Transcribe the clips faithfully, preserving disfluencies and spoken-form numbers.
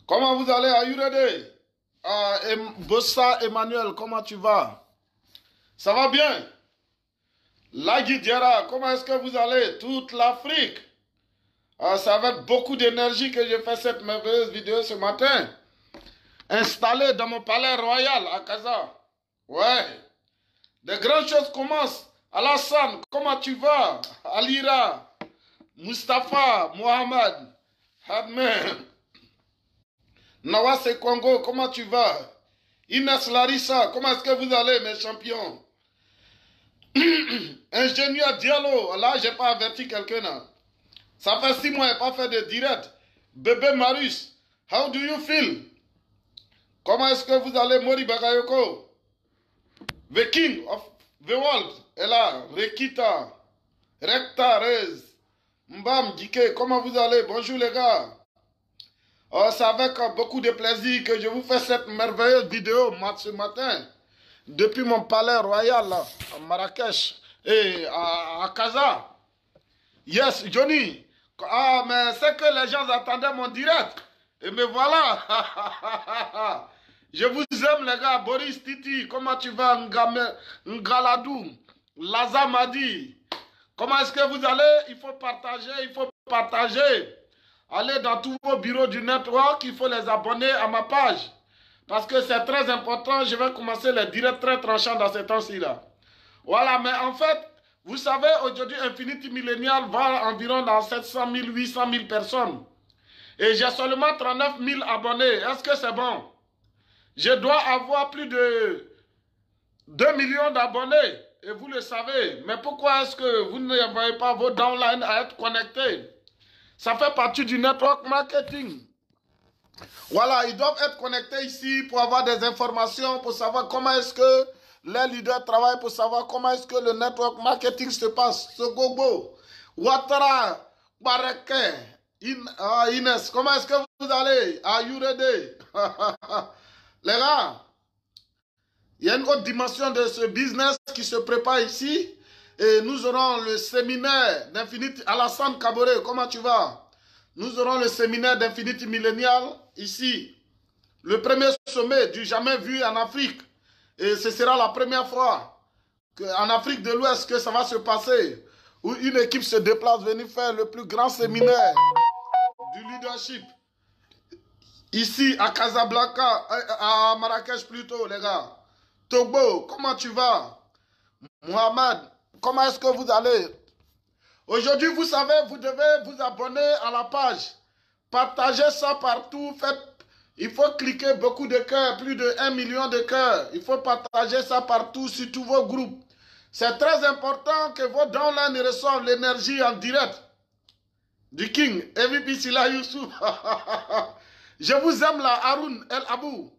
Comment vous allez? Are you ready? Uh, Bossa Emmanuel, comment tu vas? Ça va bien? Lagui Diarra, comment est-ce que vous allez? Toute l'Afrique. Uh, c'est avec beaucoup d'énergie que j'ai fait cette merveilleuse vidéo ce matin. Installé dans mon palais royal à Casa. Ouais. De grandes choses commencent. Alassane, comment tu vas? Alira, Mustapha, Mohamed, Hadmen, Nawase Congo, comment tu vas? Inès Larissa, comment est-ce que vous allez, mes champions? Ingénieur Diallo, là, j'ai pas averti quelqu'un là. Ça fait six mois, il n'a pas fait de direct. Bébé Marius, how do you feel? Comment est-ce que vous allez, Mori Bagayoko? The King of the World est là. Rekita, Rekta, Rez, Mbam, Dike, comment vous allez? Bonjour les gars. Oh, c'est avec beaucoup de plaisir que je vous fais cette merveilleuse vidéo ce matin. Depuis mon palais royal là, à Marrakech et à, à Casa. Yes, Johnny. Ah, mais c'est que les gens attendaient mon direct. Et me voilà. Je vous aime les gars. Boris Titi, comment tu vas? Ngame, Ngaladou, Laza Madi. Comment est-ce que vous allez? Il faut partager, il faut partager. Allez dans tous vos bureaux du network, il faut les abonner à ma page. Parce que c'est très important, je vais commencer les directs très tranchants dans ces temps-ci là. Voilà, mais en fait, vous savez, aujourd'hui, Infinity Millennial va environ dans sept cent mille, huit cent mille personnes. Et j'ai seulement trente-neuf mille abonnés. Est-ce que c'est bon? Je dois avoir plus de deux millions d'abonnés. Et vous le savez. Mais pourquoi est-ce que vous n'envoyez pas vos downlines à être connectés? Ça fait partie du network marketing. Voilà, ils doivent être connectés ici pour avoir des informations, pour savoir comment est-ce que les leaders travaillent, pour savoir comment est-ce que le network marketing se passe. Sogogo, Ouattara, Bareke, In, ah, Inès, comment est-ce que vous allez? Are you ready? Les gars, il y a une autre dimension de ce business qui se prépare ici. Et nous aurons le séminaire d'Infinity. Alassane Kabore, comment tu vas? Nous aurons le séminaire d'Infinity Millennial ici. Le premier sommet du jamais vu en Afrique. Et ce sera la première fois qu'en Afrique de l'Ouest que ça va se passer. Où une équipe se déplace venir faire le plus grand séminaire du leadership. Ici à Casablanca, à Marrakech plutôt les gars. Togo, comment tu vas? Mohamed, comment est-ce que vous allez? Aujourd'hui, vous savez, vous devez vous abonner à la page. Partagez ça partout. Faites, il faut cliquer beaucoup de cœurs, plus de un million de cœurs. Il faut partager ça partout sur tous vos groupes. C'est très important que vos downlines reçoivent l'énergie en direct du King. E V P Sila Youssouf. Je vous aime là, Haroun El Abou.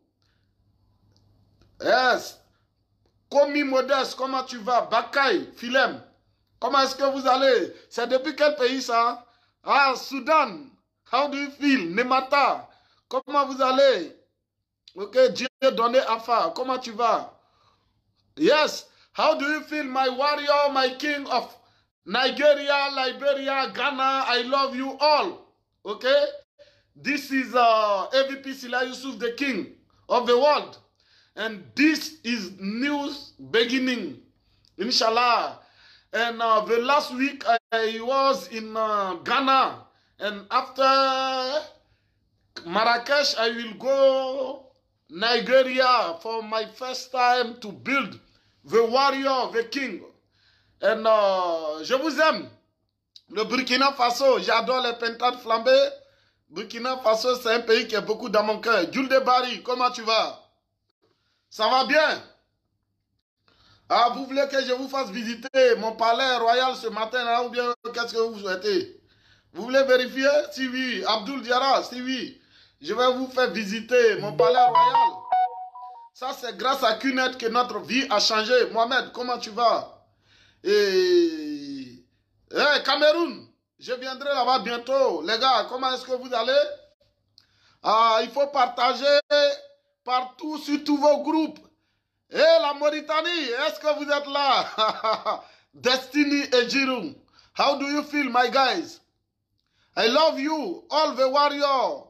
Yes. Komi Modeste, comment tu vas? Bakay, Philem. Comment est-ce que vous allez? C'est depuis quel pays ça? Ah, Soudan. How do you feel? Nemata. Comment vous allez? Ok, Dieu donné Afa. Comment tu vas? Yes. How do you feel, my warrior, my king of Nigeria, Liberia, Ghana? I love you all. Ok? This is uh, E V P Sila Youssouf, the king of the world. And this is news beginning. Inshallah. And uh, the last week I was in uh, Ghana. And after Marrakech, I will go Nigeria for my first time to build the warrior, the king. And uh, je vous aime. Le Burkina Faso, j'adore les pentades flambées. Burkina Faso, c'est un pays qui a beaucoup dans mon cœur. Jules de Barry, comment tu vas? Ça va bien? Ah, vous voulez que je vous fasse visiter mon palais royal ce matin là, ou bien qu'est-ce que vous souhaitez? Vous voulez vérifier? Si oui, Abdul Diarra, si oui, je vais vous faire visiter mon palais royal. Ça, c'est grâce à Q net que notre vie a changé. Mohamed, comment tu vas? Et... Hey, Cameroun, je viendrai là-bas bientôt. Les gars, comment est-ce que vous allez? Ah, il faut partager partout sur tous vos groupes. Et hey, la Mauritanie, est-ce que vous êtes là? Destiny et Giroud. How do you feel, my guys? I love you, all the warriors,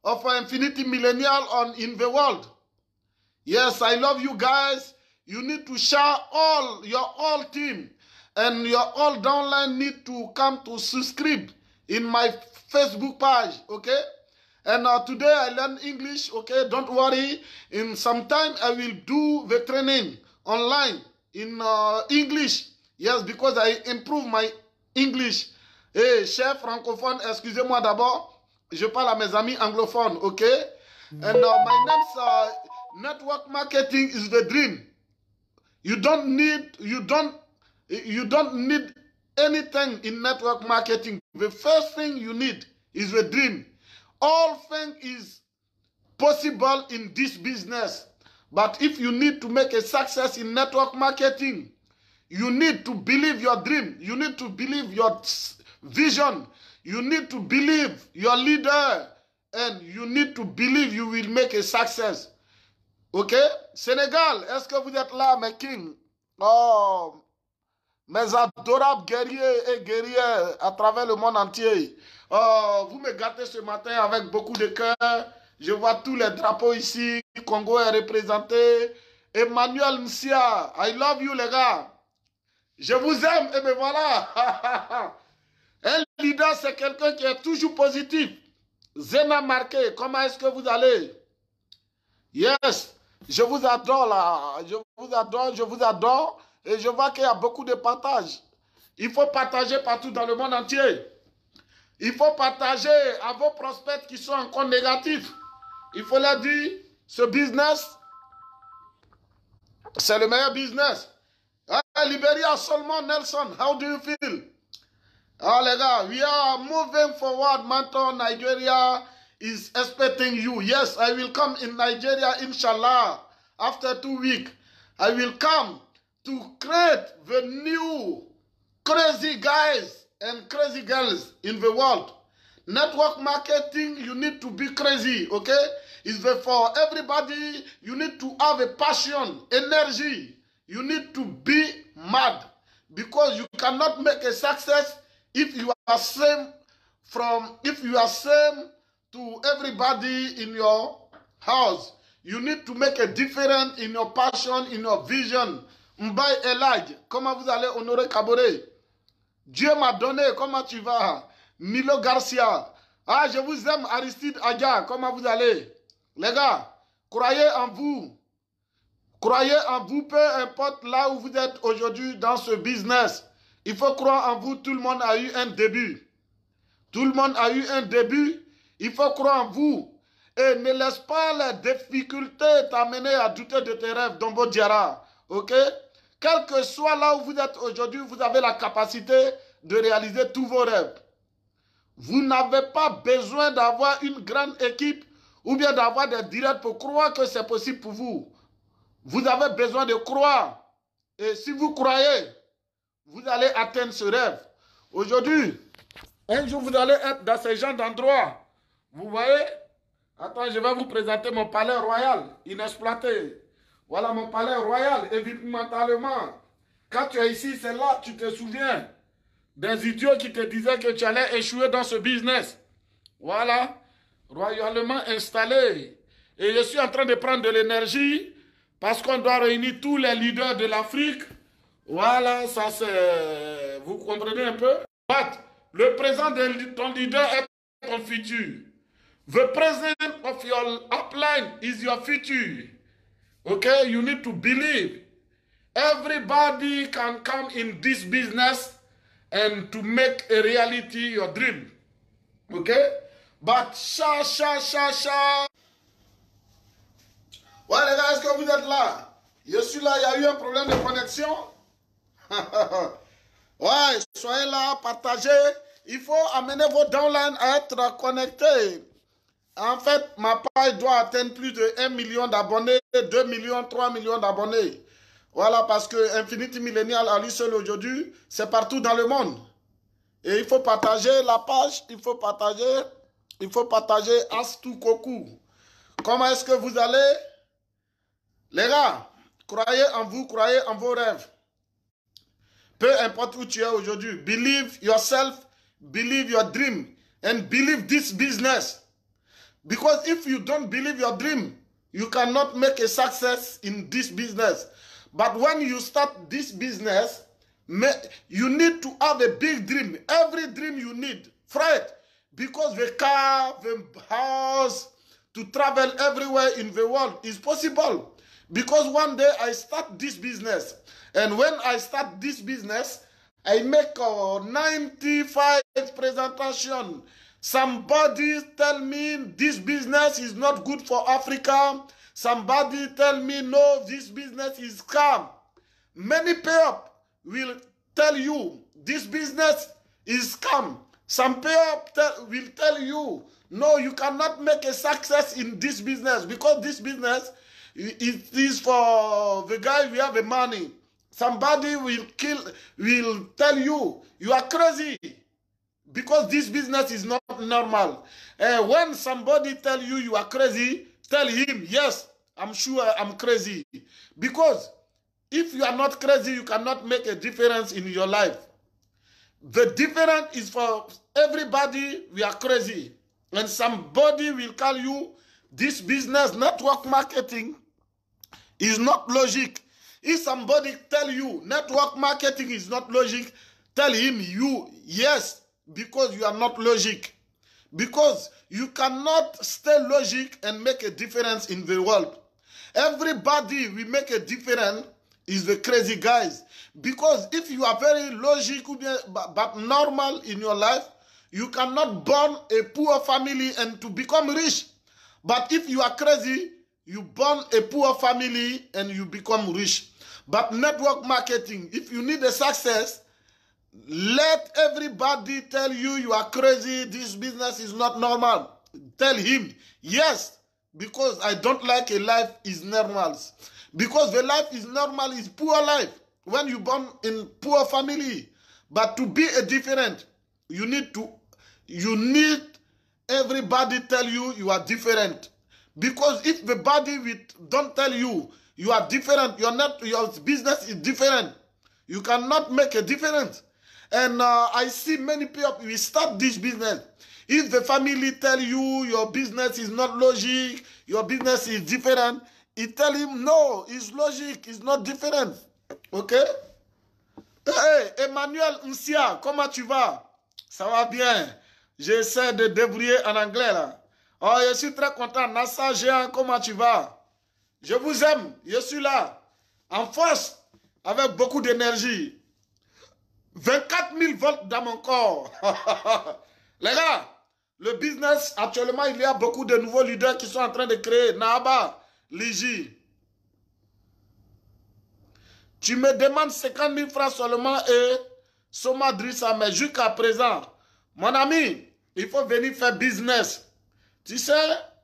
of Infinity Millennial on in the world. Yes, I love you guys. You need to share all your all team and your all downline need to come to subscribe in my Facebook page, okay? And uh, today I learn English, okay? Don't worry. In some time I will do the training online in uh, English. Yes, because I improve my English. Hey, chers francophones, excusez-moi d'abord. Je parle à mes amis anglophones, okay? And uh, my name's uh, network marketing is the dream. You don't need, you don't, you don't need anything in network marketing. The first thing you need is the dream. All things is possible in this business. But if you need to make a success in network marketing, you need to believe your dream. You need to believe your vision. You need to believe your leader. And you need to believe you will make a success. Ok? Sénégal, est-ce que vous êtes là, mes kings? Oh, mes adorables guerriers et guerrières à travers le monde entier. Oh, vous me gâtez ce matin avec beaucoup de cœur. Je vois tous les drapeaux ici. Congo est représenté. Emmanuel Msia, I love you, les gars. Je vous aime et me voilà. Un leader, c'est quelqu'un qui est toujours positif. Zena Marqué, comment est-ce que vous allez? Yes. Je vous adore là, je vous adore, je vous adore et je vois qu'il y a beaucoup de partage. Il faut partager partout dans le monde entier. Il faut partager à vos prospects qui sont encore négatifs. Il faut leur dire, ce business, c'est le meilleur business. Ah, Liberia, Solomon Nelson, how do you feel? Ah les gars, we are moving forward, Manton, Nigeria is expecting you. Yes, I will come in Nigeria, inshallah. After two weeks, I will come to create the new crazy guys and crazy girls in the world. Network marketing, you need to be crazy, okay? It's the, for everybody, you need to have a passion, energy. You need to be mad because you cannot make a success if you are same from, if you are same to everybody in your house. You need to make a difference in your passion, in your vision. Mbaye Elage, comment vous allez honorer Kabore? Dieu m'a donné, comment tu vas? Milo Garcia, ah je vous aime Aristide Adja, comment vous allez? Les gars, croyez en vous. Croyez en vous, peu importe là où vous êtes aujourd'hui dans ce business. Il faut croire en vous, tout le monde a eu un début. Tout le monde a eu un début, il faut croire en vous. Et ne laisse pas les difficultés t'amener à douter de tes rêves, Dombo Diarra. Ok? Quel que soit là où vous êtes aujourd'hui, vous avez la capacité de réaliser tous vos rêves. Vous n'avez pas besoin d'avoir une grande équipe ou bien d'avoir des directs pour croire que c'est possible pour vous. Vous avez besoin de croire. Et si vous croyez, vous allez atteindre ce rêve. Aujourd'hui, un jour, vous allez être dans ce genre d'endroit. Vous voyez? Attends, je vais vous présenter mon palais royal inexploité. Voilà mon palais royal, évidemment. Quand tu es ici, c'est là, tu te souviens des idiots qui te disaient que tu allais échouer dans ce business. Voilà, royalement installé. Et je suis en train de prendre de l'énergie parce qu'on doit réunir tous les leaders de l'Afrique. Voilà, ça c'est... Vous comprenez un peu? But, le présent de ton leader est ton futur. The president of your upline is your future. Okay, you need to believe. Everybody can come in this business and to make a reality your dream. Okay? But cha cha cha cha. Ouais les gars, est-ce que vous êtes là? Je suis là, il y a eu un problème de connexion. Ouais, soyez là, partagez. Il faut amener vos downlines à être connectés. En fait, ma page doit atteindre plus de un million d'abonnés, deux millions, trois millions d'abonnés. Voilà, parce que Infinity Millennial à lui seul aujourd'hui, c'est partout dans le monde. Et il faut partager la page, il faut partager, il faut partager Astou Koku. Comment est-ce que vous allez? Les gars, croyez en vous, croyez en vos rêves. Peu importe où tu es aujourd'hui, believe yourself, believe your dream, and believe this business. Because if you don't believe your dream, you cannot make a success in this business. But when you start this business, you need to have a big dream. Every dream you need, Fred, because the car, the house, to travel everywhere in the world is possible. Because one day I start this business. And when I start this business, I make a ninety-five presentation. Somebody tell me this business is not good for Africa. Somebody tell me, no, this business is scam. Many people will tell you this business is scam. Some people tell, will tell you, no, you cannot make a success in this business because this business it is for the guy who have the money. Somebody will kill, will tell you, you are crazy because this business is not normal. Uh, when somebody tell you you are crazy, tell him, yes, I'm sure I'm crazy. Because if you are not crazy, you cannot make a difference in your life. The difference is for everybody, we are crazy. And somebody will tell you, this business, network marketing, is not logic. If somebody tell you network marketing is not logic, tell him you, yes, because you are not logic. Because you cannot stay logic and make a difference in the world. Everybody will make a difference is the crazy guys. Because if you are very logic but normal in your life, you cannot born a poor family and to become rich. But if you are crazy, you born a poor family and you become rich. But network marketing, if you need a success, let everybody tell you you are crazy, this business is not normal. Tell him, yes, because I don't like a life is normal. Because the life is normal is poor life. When you born in poor family. But to be a different, you need to, you need everybody tell you you are different. Because if the body will don't tell you you are different, your net, your business is different, you cannot make a difference. And uh, I see many people will start this business. If the family tell you your business is not logic, your business is different, he tell him no, it's logic, it's not different. Okay? Hey, Emmanuel Msia, comment tu vas? Ça va bien. J'essaie de débrouiller en anglais là. Oh, je suis très content. Nassa Géant, comment tu vas? Je vous aime. Je suis là. En force. Avec beaucoup d'énergie. vingt-quatre mille volts dans mon corps. Les gars, le business, actuellement, il y a beaucoup de nouveaux leaders qui sont en train de créer. Naba, Ligi. Tu me demandes cinquante mille francs seulement et Soma Drissa, mais jusqu'à présent, mon ami, il faut venir faire business. Tu sais,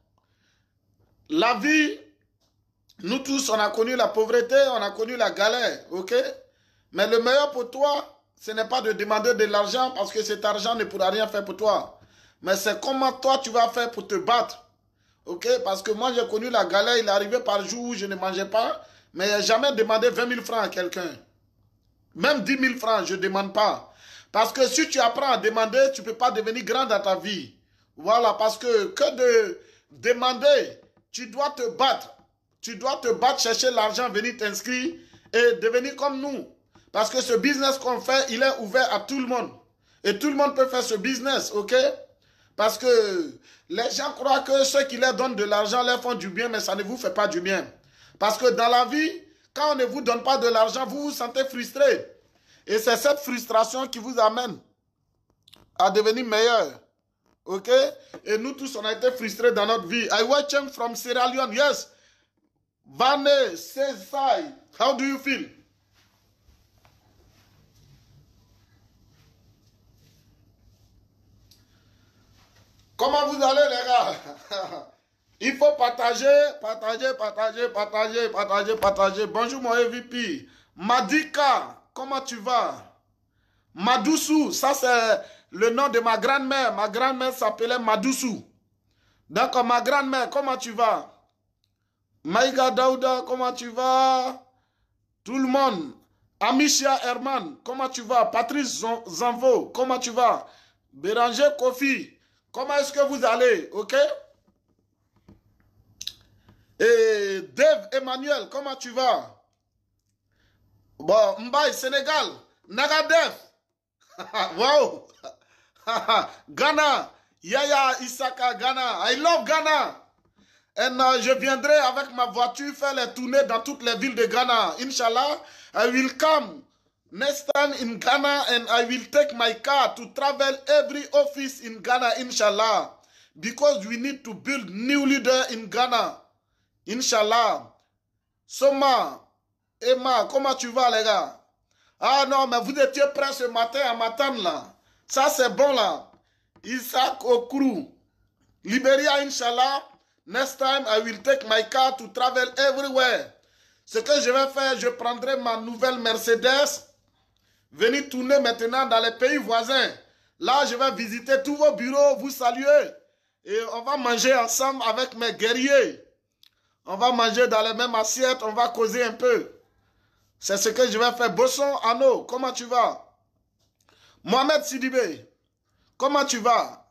la vie, nous tous, on a connu la pauvreté, on a connu la galère, ok? Mais le meilleur pour toi, ce n'est pas de demander de l'argent parce que cet argent ne pourra rien faire pour toi. Mais c'est comment toi tu vas faire pour te battre, ok? Parce que moi, j'ai connu la galère, il est arrivé par jour où je ne mangeais pas, mais je n'ai jamais demandé vingt mille francs à quelqu'un. Même dix mille francs, je ne demande pas. Parce que si tu apprends à demander, tu ne peux pas devenir grand dans ta vie. Voilà, parce que que de demander, tu dois te battre. Tu dois te battre, chercher l'argent, venir t'inscrire et devenir comme nous. Parce que ce business qu'on fait, il est ouvert à tout le monde. Et tout le monde peut faire ce business, ok? Parce que les gens croient que ceux qui leur donnent de l'argent leur font du bien, mais ça ne vous fait pas du bien. Parce que dans la vie, quand on ne vous donne pas de l'argent, vous vous sentez frustré. Et c'est cette frustration qui vous amène à devenir meilleur. Ok? Et nous tous, on a été frustrés dans notre vie. I watch him from Sierra Leone. Yes. Vane, Sesai. How do you feel? Comment vous allez, les gars? Il faut partager, partager, partager, partager, partager, partager. Bonjour, mon E V P. Madika, comment tu vas? Madoussou, ça c'est le nom de ma grand-mère. Ma grand-mère s'appelait Madoussou. Donc, ma grand-mère, comment tu vas? Maïga Daouda, comment tu vas? Tout le monde. Amicia Herman, comment tu vas? Patrice Zanvo, comment tu vas? Béranger Kofi, comment est-ce que vous allez? Ok? Et Dave Emmanuel, comment tu vas? Bon, Mbaye, Sénégal. Nagadev. Wow. Ghana. Yaya Isaka, Ghana. I love Ghana. Et uh, je viendrai avec ma voiture faire les tournées dans toutes les villes de Ghana. Inshallah, I will come next time in Ghana and I will take my car to travel every office in Ghana, inshallah. Because we need to build new leader in Ghana. Inshallah. Soma, Emma, comment tu vas les gars? Ah non, mais vous étiez prêts ce matin à m'attendre là. Ça c'est bon là. Isaac Okrou. Libéria, inshallah. Next time, I will take my car to travel everywhere. Ce que je vais faire, je prendrai ma nouvelle Mercedes. Venez tourner maintenant dans les pays voisins. Là, je vais visiter tous vos bureaux, vous saluer. Et on va manger ensemble avec mes guerriers. On va manger dans les mêmes assiettes, on va causer un peu. C'est ce que je vais faire. Bosson, Anno, comment tu vas? Mohamed Sidibé, comment tu vas?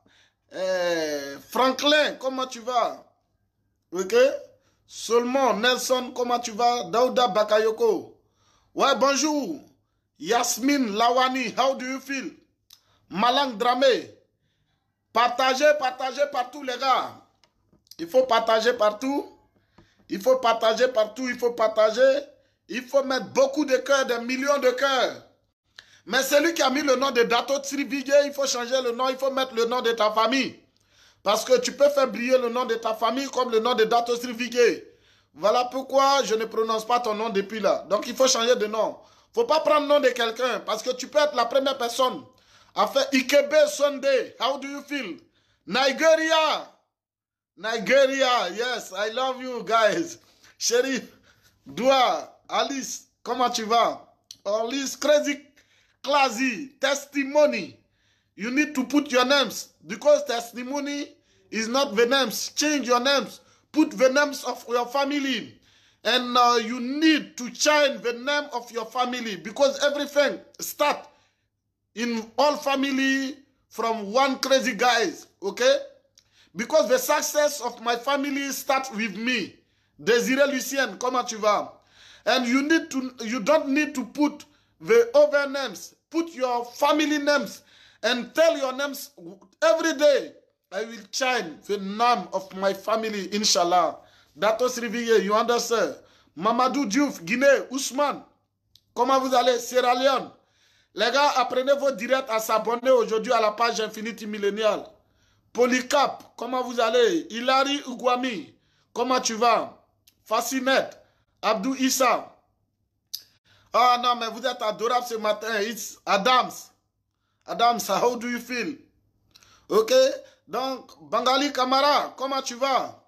Eh, Franklin, comment tu vas? Ok? Seulement, Nelson, comment tu vas? Daouda Bakayoko. Ouais, bonjour. Yasmine Lawani, how do you feel? Malang Dramé. Partagez, partagez partout, les gars. Il faut partager partout. Il faut partager partout. Il faut partager. Il faut mettre beaucoup de cœurs, des millions de cœurs. Mais celui qui a mis le nom de Dato Tsirivige, il faut changer le nom. Il faut mettre le nom de ta famille. Parce que tu peux faire briller le nom de ta famille comme le nom de Dato Srivige. Voilà pourquoi je ne prononce pas ton nom depuis là. Donc il faut changer de nom. Il ne faut pas prendre le nom de quelqu'un. Parce que tu peux être la première personne à faire Ikebe Sunday. How do you feel? Nigeria. Nigeria. Yes, I love you guys. Sherif, Doua, Alice, comment tu vas? Alice, Crazy, Classy, Testimony. You need to put your names because testimony is not the names. Change your names. Put the names of your family. And uh, you need to change the name of your family because everything starts in all family from one crazy guys. Okay? Because the success of my family starts with me. Désiré Lucien, comment tu vas? And you need to, you don't need to put the other names. Put your family names. And tell your names every day. I will change the name of my family, inshallah. Dato Srivige, you understand? Mamadou Diouf, Guinée, Ousmane. Comment vous allez? Sierra Leone. Les gars, apprenez vos directs à s'abonner aujourd'hui à la page Infinity Millennial. Polycap, comment vous allez? Hilary Ugwami, comment tu vas? Fascinette, Abdou Issa. Ah oh, non, mais vous êtes adorable ce matin. It's Adams. Adams, how do you feel? Ok, donc, Bangali Kamara, comment tu vas?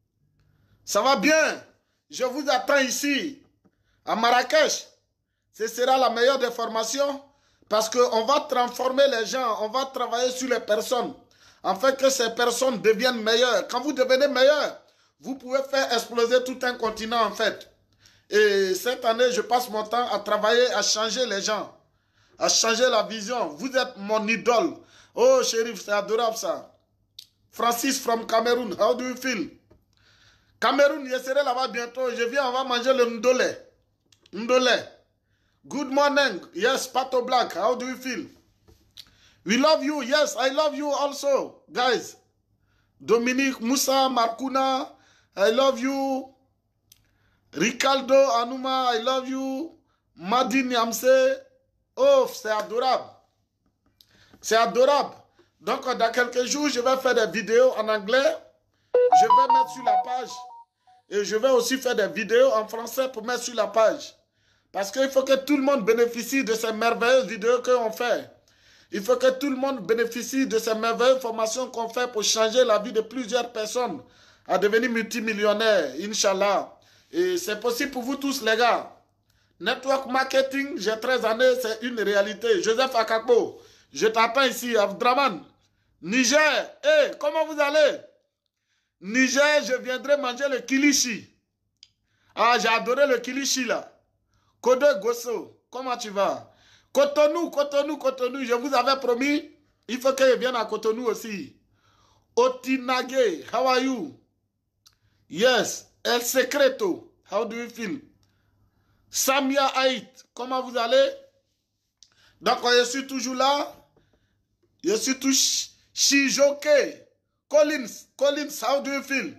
Ça va bien? Je vous attends ici, à Marrakech. Ce sera la meilleure des formations parce qu'on va transformer les gens, on va travailler sur les personnes, afin que ces personnes deviennent meilleures. Quand vous devenez meilleur, vous pouvez faire exploser tout un continent en fait. Et cette année, je passe mon temps à travailler, à changer les gens. À changer la vision. Vous êtes mon idole. Oh, Chérif, c'est adorable ça. Francis from Cameroon, how do you feel? Cameroun, je serai là-bas bientôt. Je viens, on va manger le ndolé. Ndolé. Good morning. Yes, Pato Black, how do you feel? We love you. Yes, I love you also, guys. Dominique, Moussa, Marcuna, I love you. Ricardo, Anouma, I love you. Madine Yamse. Oh, c'est adorable. C'est adorable. Donc, dans quelques jours, je vais faire des vidéos en anglais. Je vais mettre sur la page. Et je vais aussi faire des vidéos en français pour mettre sur la page. Parce qu'il faut que tout le monde bénéficie de ces merveilleuses vidéos qu'on fait. Il faut que tout le monde bénéficie de ces merveilleuses formations qu'on fait pour changer la vie de plusieurs personnes à devenir multimillionnaires, Inch'Allah. Et c'est possible pour vous tous, les gars. Network marketing, j'ai treize années, c'est une réalité. Joseph Akakbo, je t'attends ici, Abdraman. Niger, hey, comment vous allez? Niger, je viendrai manger le kilichi. Ah, j'ai adoré le kilichi là. Kode Gosso, comment tu vas? Cotonou, Cotonou, Cotonou, je vous avais promis, il faut que je vienne à Cotonou aussi. Otinage, how are you? Yes, El Secreto, how do you feel? Samia Haït, comment vous allez? Donc, je suis toujours là. Je suis tout Shijoke. Collins, Collins, how do you feel?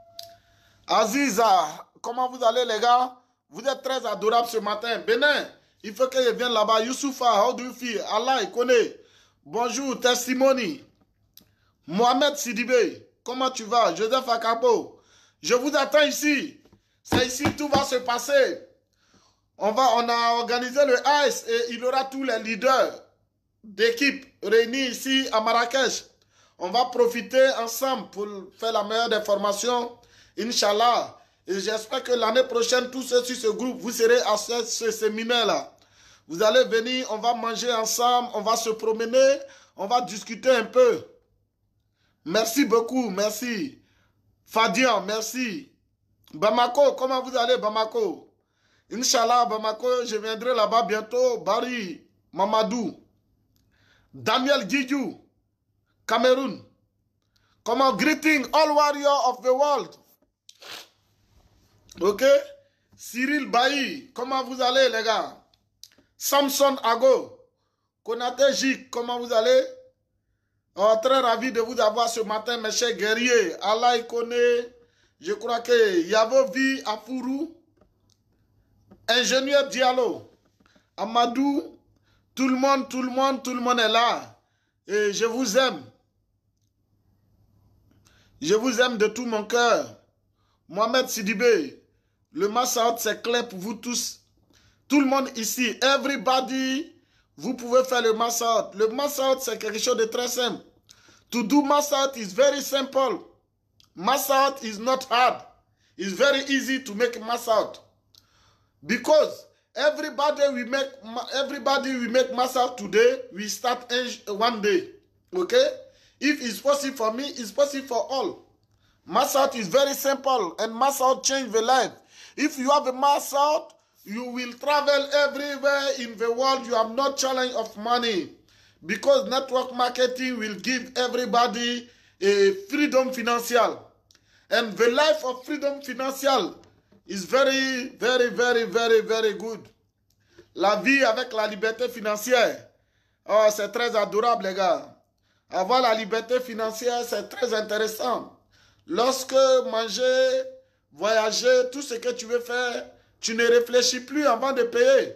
Aziza, comment vous allez les gars? Vous êtes très adorables ce matin. Bénin, il faut que je vienne là-bas. Youssoufa, how do you feel? Allah, il connaît. Bonjour, Testimony. Mohamed Sidibé, comment tu vas? Joseph Akabo, je vous attends ici. C'est ici tout va se passer. On, va, on a organisé le A S et il y aura tous les leaders d'équipe réunis ici à Marrakech. On va profiter ensemble pour faire la meilleure des formations, Inch'Allah. Et j'espère que l'année prochaine, tous ceux sur ce groupe, vous serez à ce, ce séminaire-là. Vous allez venir, on va manger ensemble, on va se promener, on va discuter un peu. Merci beaucoup, merci. Fadian, merci. Bamako, comment vous allez, Bamako? Inch'Allah, Bamako, je viendrai là-bas bientôt. Bari, Mamadou. Daniel Djidjou, Cameroun. Comment greeting all warriors of the world. Ok? Cyril Bailly, comment vous allez les gars? Samson Ago, Konate Jik, comment vous allez? Oh, très ravi de vous avoir ce matin, mes chers guerriers. Allah il connaît. Je crois que Yavovi Afuru, Ingénieur Diallo, Amadou, tout le monde, tout le monde, tout le monde est là. Et je vous aime. Je vous aime de tout mon cœur. Mohamed Sidibé, le Massaout, c'est clair pour vous tous. Tout le monde ici, everybody, vous pouvez faire le Massaout. Le Massaout, c'est quelque chose de très simple. To do Massaout is very simple. Massaout is not hard. It's very easy to make Massaout. Because everybody we make everybody we make Massaout today, we start one day. Okay? If it's possible for me, it's possible for all. Massaout is very simple and Massaout change the life. If you have a Massaout, you will travel everywhere in the world. You have no challenge of money. Because network marketing will give everybody a freedom financial. And the life of freedom financial is very, very, very, very, very good. La vie avec la liberté financière, oh, c'est très adorable, les gars. Avoir la liberté financière, c'est très intéressant. Lorsque manger, voyager, tout ce que tu veux faire, tu ne réfléchis plus avant de payer.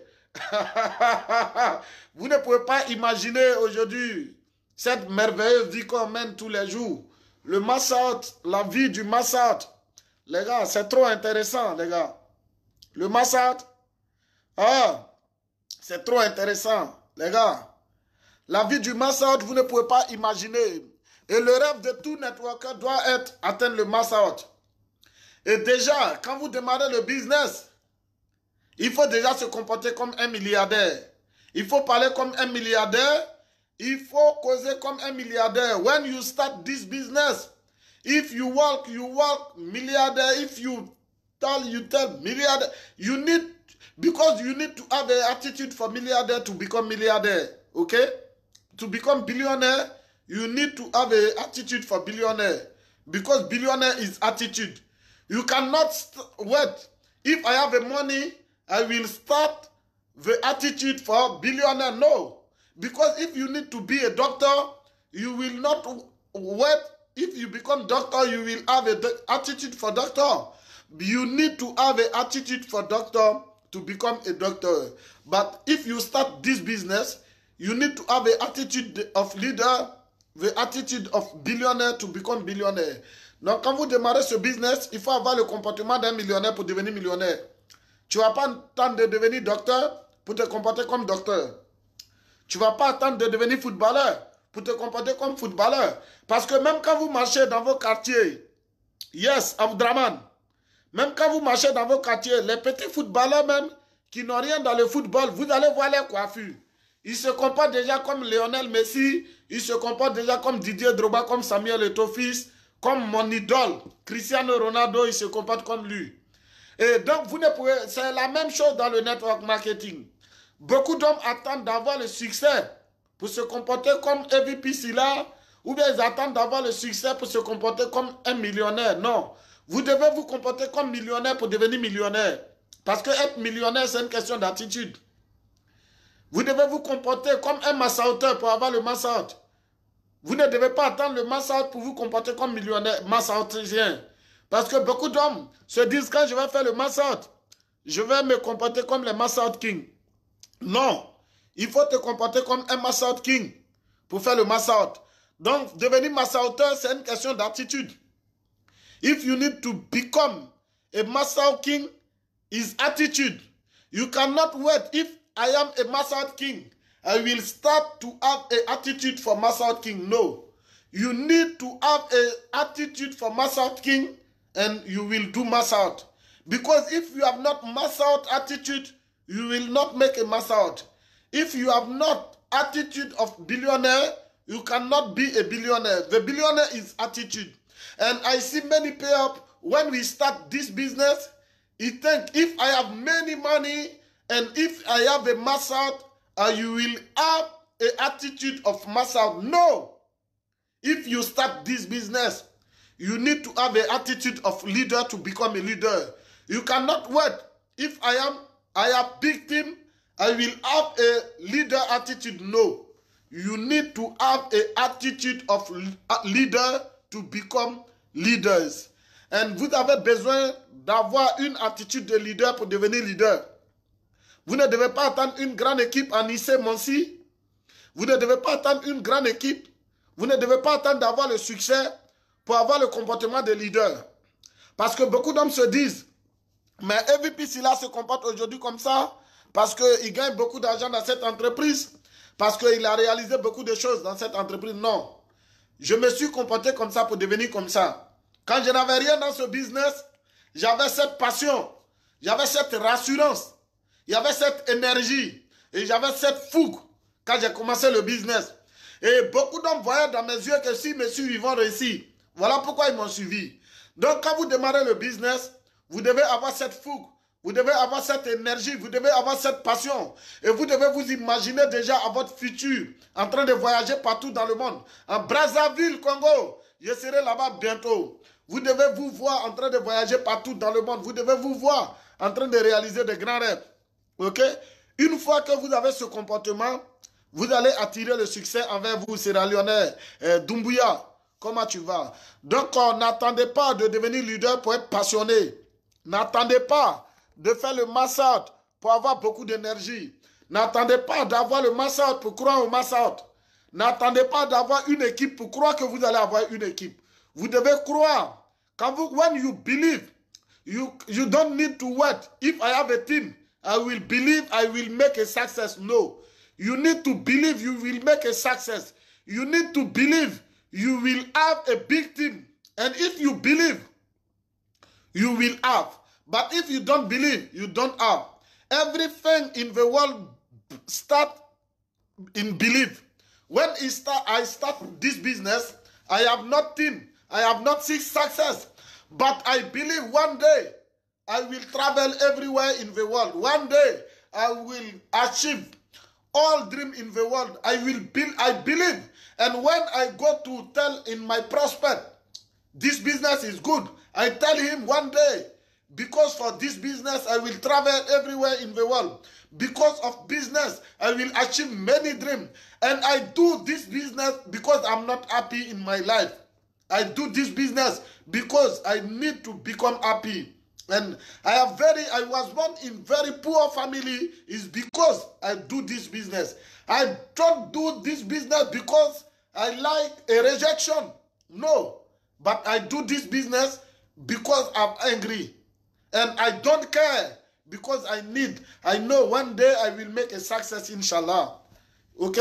Vous ne pouvez pas imaginer aujourd'hui cette merveilleuse vie qu'on mène tous les jours. Le Massaout, la vie du Massaout. Les gars, c'est trop intéressant, les gars. Le Massaout, ah, c'est trop intéressant, les gars. La vie du Massaout, vous ne pouvez pas imaginer. Et le rêve de tout networker doit être atteindre le Massaout. Et déjà, quand vous démarrez le business, il faut déjà se comporter comme un milliardaire. Il faut parler comme un milliardaire. Il faut causer comme un milliardaire. When you start this business, if you walk, you walk milliardaire. If you tell, you tell milliardaire. You need, because you need to have an attitude for milliardaire to become milliardaire. Okay? To become billionaire, you need to have an attitude for billionaire. Because billionaire is attitude. You cannot wait. If I have the money, I will start the attitude for billionaire. No. Because if you need to be a doctor, you will not wait. If you become doctor, you will have an attitude for doctor. You need to have an attitude for doctor to become a doctor. But if you start this business, you need to have an attitude of leader, the attitude of billionaire to become billionaire. Donc quand vous démarrez ce business, il faut avoir le comportement d'un millionnaire pour devenir millionnaire. Tu ne vas pas attendre de devenir docteur pour te comporter comme docteur. Tu ne vas pas attendre de devenir footballeur pour te comporter comme footballeur. Parce que même quand vous marchez dans vos quartiers, yes, Abdraman, même quand vous marchez dans vos quartiers, les petits footballeurs même qui n'ont rien dans le football, vous allez voir les coiffures. Ils se comportent déjà comme Lionel Messi, ils se comportent déjà comme Didier Drogba, comme Samuel Eto'o fils, comme mon idole, Cristiano Ronaldo, ils se comportent comme lui. Et donc, vous ne pouvez, c'est la même chose dans le network marketing. Beaucoup d'hommes attendent d'avoir le succès pour se comporter comme E V P Silla, ou bien ils attendent d'avoir le succès pour se comporter comme un millionnaire. Non. Vous devez vous comporter comme millionnaire pour devenir millionnaire. Parce que être millionnaire, c'est une question d'attitude. Vous devez vous comporter comme un massauteur pour avoir le mass-out. Vous ne devez pas attendre le mass-out pour vous comporter comme millionnaire, mass-outien. Parce que beaucoup d'hommes se disent, quand je vais faire le mass-out, je vais me comporter comme les mass-out kings. Non, il faut te comporter comme un mass-out king pour faire le mass-out. Donc, devenir mass-outeur, c'est une question d'attitude. If you need to become a mass-out king, is attitude. You cannot wait. If I am a mass-out king, I will start to have an attitude for mass-out king. No. You need to have an attitude for mass-out king and you will do mass-out. Because if you have not mass-out attitude, you will not make a mass-out. If you have not attitude of billionaire, you cannot be a billionaire. The billionaire is attitude. And I see many pay up when we start this business. You think if I have many money and if I have a mass-out, uh, you will have an attitude of mass-out. No. If you start this business, you need to have an attitude of leader to become a leader. You cannot wait. If I am, I have big team, I will have a leader attitude. No. You need to have an attitude of leader to become leaders. And vous avez besoin d'avoir une attitude de leader pour devenir leader. Vous ne devez pas attendre une grande équipe à Nice-Moncy. Vous ne devez pas attendre une grande équipe. Vous ne devez pas attendre d'avoir le succès pour avoir le comportement de leader. Parce que beaucoup d'hommes se disent, mais E V P Silla se comporte aujourd'hui comme ça parce qu'il gagne beaucoup d'argent dans cette entreprise, parce qu'il a réalisé beaucoup de choses dans cette entreprise. Non. Je me suis comporté comme ça pour devenir comme ça. Quand je n'avais rien dans ce business, j'avais cette passion, j'avais cette rassurance, il y avait cette énergie et j'avais cette fougue quand j'ai commencé le business. Et beaucoup d'hommes voyaient dans mes yeux que si me suivent, ils vont réussir. Voilà pourquoi ils m'ont suivi. Donc quand vous démarrez le business, vous devez avoir cette fougue, vous devez avoir cette énergie, vous devez avoir cette passion. Et vous devez vous imaginer déjà à votre futur, en train de voyager partout dans le monde. En Brazzaville, Congo, je serai là-bas bientôt. Vous devez vous voir en train de voyager partout dans le monde. Vous devez vous voir en train de réaliser de grands rêves. Ok? Une fois que vous avez ce comportement, vous allez attirer le succès envers vous, Sierra Leone, eh, Doumbouya. Comment tu vas? Donc, n'attendez pas de devenir leader pour être passionné. N'attendez pas de faire le mass-out pour avoir beaucoup d'énergie. N'attendez pas d'avoir le mass-out pour croire au mass-out. N'attendez pas d'avoir une équipe pour croire que vous allez avoir une équipe. Vous devez croire. Quand vous, when you believe, you, you don't need to wait. If I have a team, I will believe I will make a success. No. You need to believe you will make a success. You need to believe you will have a big team. And if you believe, you will have. But if you don't believe, you don't have. Everything in the world starts in belief. When I start, I start this business, I have not team. I have not seen success. But I believe one day I will travel everywhere in the world. One day I will achieve all dream in the world. I will build, I believe. And when I go to tell in my prospect, this business is good, I tell him one day, because for this business, I will travel everywhere in the world. Because of business, I will achieve many dreams. And I do this business because I'm not happy in my life. I do this business because I need to become happy. And I have very, I was born in very poor family is because I do this business. I don't do this business because I like a rejection. No. But I do this business because I'm angry. And I don't care because I need. I know one day I will make a success, inshallah. Ok?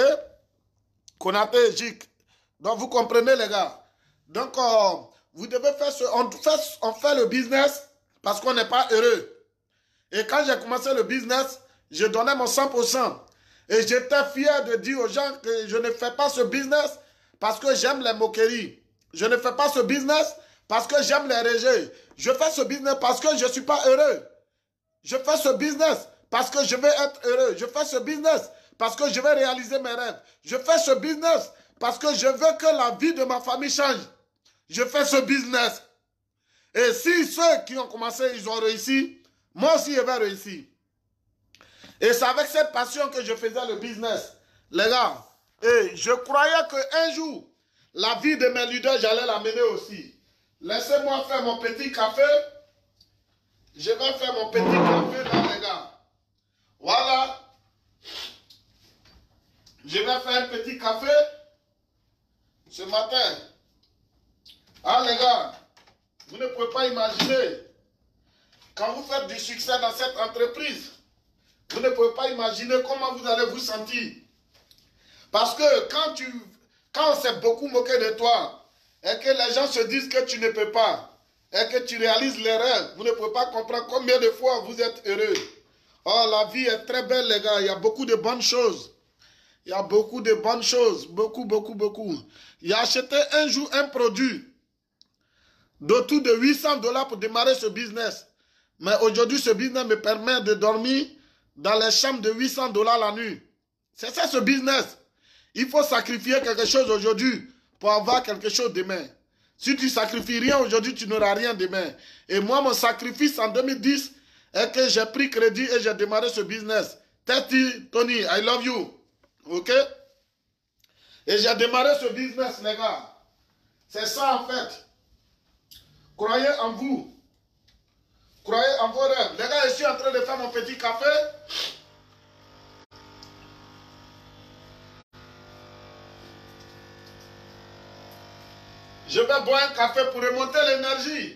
Konaté, Jik. Donc vous comprenez les gars. Donc euh, vous devez faire ce... On fait, on fait le business parce qu'on n'est pas heureux. Et quand j'ai commencé le business, je donnais mon cent pour cent. Et j'étais fier de dire aux gens que je ne fais pas ce business parce que j'aime les moqueries. Je ne fais pas ce business parce que j'aime les rejets. Je fais ce business parce que je ne suis pas heureux. Je fais ce business parce que je vais être heureux. Je fais ce business parce que je vais réaliser mes rêves. Je fais ce business parce que je veux que la vie de ma famille change. Je fais ce business. Et si ceux qui ont commencé, ils ont réussi, moi aussi, je vais réussir. Et c'est avec cette passion que je faisais le business. Les gars, et je croyais qu'un jour, la vie de mes leaders, j'allais l'amener aussi. Laissez-moi faire mon petit café. Je vais faire mon petit café là, les gars. Voilà. Je vais faire un petit café ce matin. Ah les gars, vous ne pouvez pas imaginer. Quand vous faites du succès dans cette entreprise, vous ne pouvez pas imaginer comment vous allez vous sentir. Parce que quand, tu, quand on s'est beaucoup moqué de toi, et que les gens se disent que tu ne peux pas, et que tu réalises les rêves, vous ne pouvez pas comprendre combien de fois vous êtes heureux. Oh, la vie est très belle, les gars. Il y a beaucoup de bonnes choses. Il y a beaucoup de bonnes choses. Beaucoup, beaucoup, beaucoup. J'ai acheté un jour un produit d'autour de huit cents dollars pour démarrer ce business. Mais aujourd'hui, ce business me permet de dormir dans les chambres de huit cents dollars la nuit. C'est ça ce business. Il faut sacrifier quelque chose aujourd'hui pour avoir quelque chose demain. Si tu sacrifies rien aujourd'hui, tu n'auras rien demain. Et moi, mon sacrifice en deux mille dix est que j'ai pris crédit et j'ai démarré ce business. Tati, Tony, I love you. Ok? Et j'ai démarré ce business, les gars. C'est ça en fait. Croyez en vous. Croyez en vos rêves. Les gars, je suis en train de faire mon petit café. Je vais boire un café pour remonter l'énergie.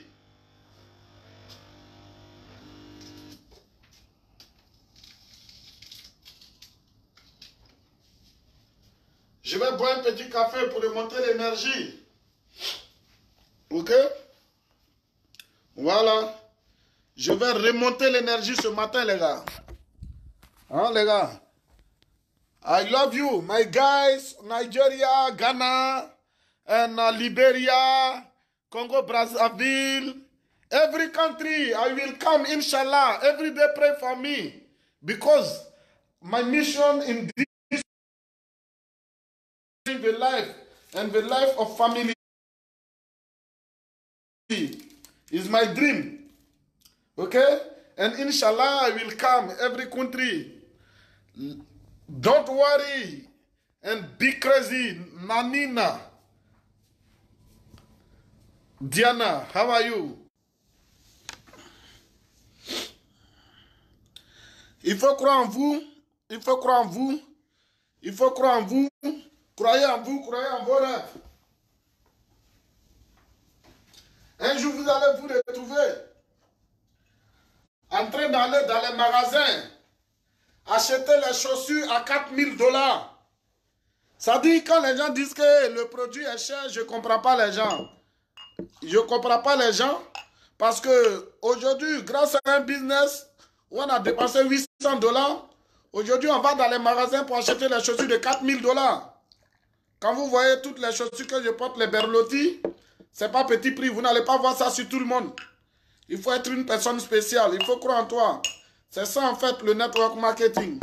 Je vais boire un petit café pour remonter l'énergie. Ok? Voilà. Je vais remonter l'énergie ce matin, les gars. Hein, les gars? I love you, my guys. Nigeria, Ghana, and uh, Liberia, Congo, Brazzaville. Every country, I will come, inshallah. Every day pray for me. Because my mission in this the life and the life of family is my dream. Okay? And inshallah, I will come every country. Don't worry and be crazy. Nanina. Diana, how are you? Il faut croire en vous. Il faut croire en vous. Il faut croire en vous. Croyez en vous, croyez en vos rêves. Un jour, vous allez vous retrouver en train d'aller dans les magasins, acheter les chaussures à quatre mille dollars. Ça dit, quand les gens disent que le produit est cher, je ne comprends pas les gens. Je ne comprends pas les gens parce que aujourd'hui, grâce à un business où on a dépensé huit cents dollars, aujourd'hui, on va dans les magasins pour acheter les chaussures de quatre mille dollars. Quand vous voyez toutes les chaussures que je porte, les berlotti, ce n'est pas petit prix. Vous n'allez pas voir ça sur tout le monde. Il faut être une personne spéciale. Il faut croire en toi. C'est ça en fait le network marketing.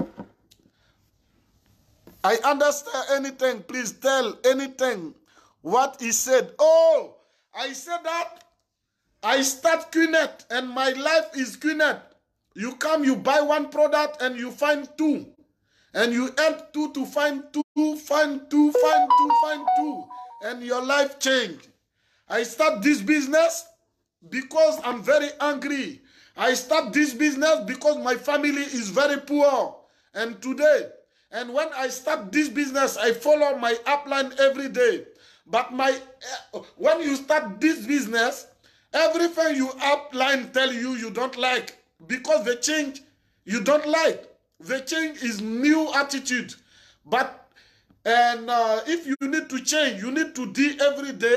I understand anything. Please tell anything. What he said. Oh, I said that. I start Q net and my life is Q net. You come, you buy one product and you find two. And you help two to find two, find two, find two, find two. And your life changed. I start this business because I'm very angry. I start this business because my family is very poor. And today, and when I start this business, I follow my upline every day. But my when you start this business, everything you upline tell you you don't like. Because the change you don't like. The change is new attitude. But and uh, if you need to change, you need to do every day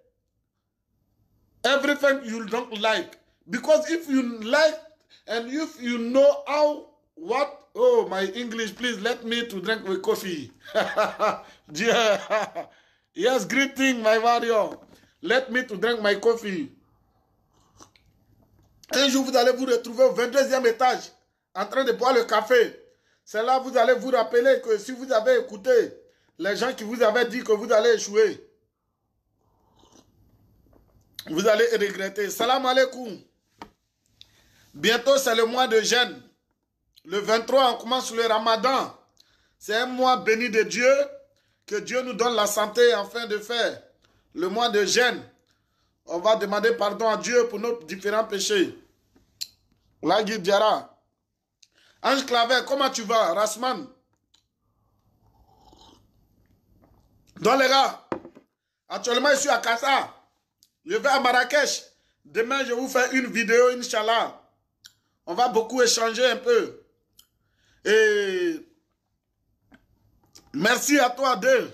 everything you don't like. Because if you like and if you know how, what, oh, my English, please let me to drink with coffee. Yeah. Yes, greeting, my Mario. Let me to drink my coffee. Un jour, vous allez vous retrouver au vingt-deuxième étage, en train de boire le café. C'est là que vous allez vous rappeler que si vous avez écouté les gens qui vous avaient dit que vous allez échouer, Vous allez regretter. Salam alaikum. Bientôt, c'est le mois de jeûne. Le vingt-trois, on commence le ramadan. C'est un mois béni de Dieu. Que Dieu nous donne la santé afin de faire le mois de jeûne. On va demander pardon à Dieu pour nos différents péchés. Lagui Diara. Ange Claver, comment tu vas? Rasman. Donc les gars, actuellement je suis à Kassa. Je vais à Marrakech. Demain, je vais vous faire une vidéo, Inch'Allah. On va beaucoup échanger un peu. Et merci à toi deux.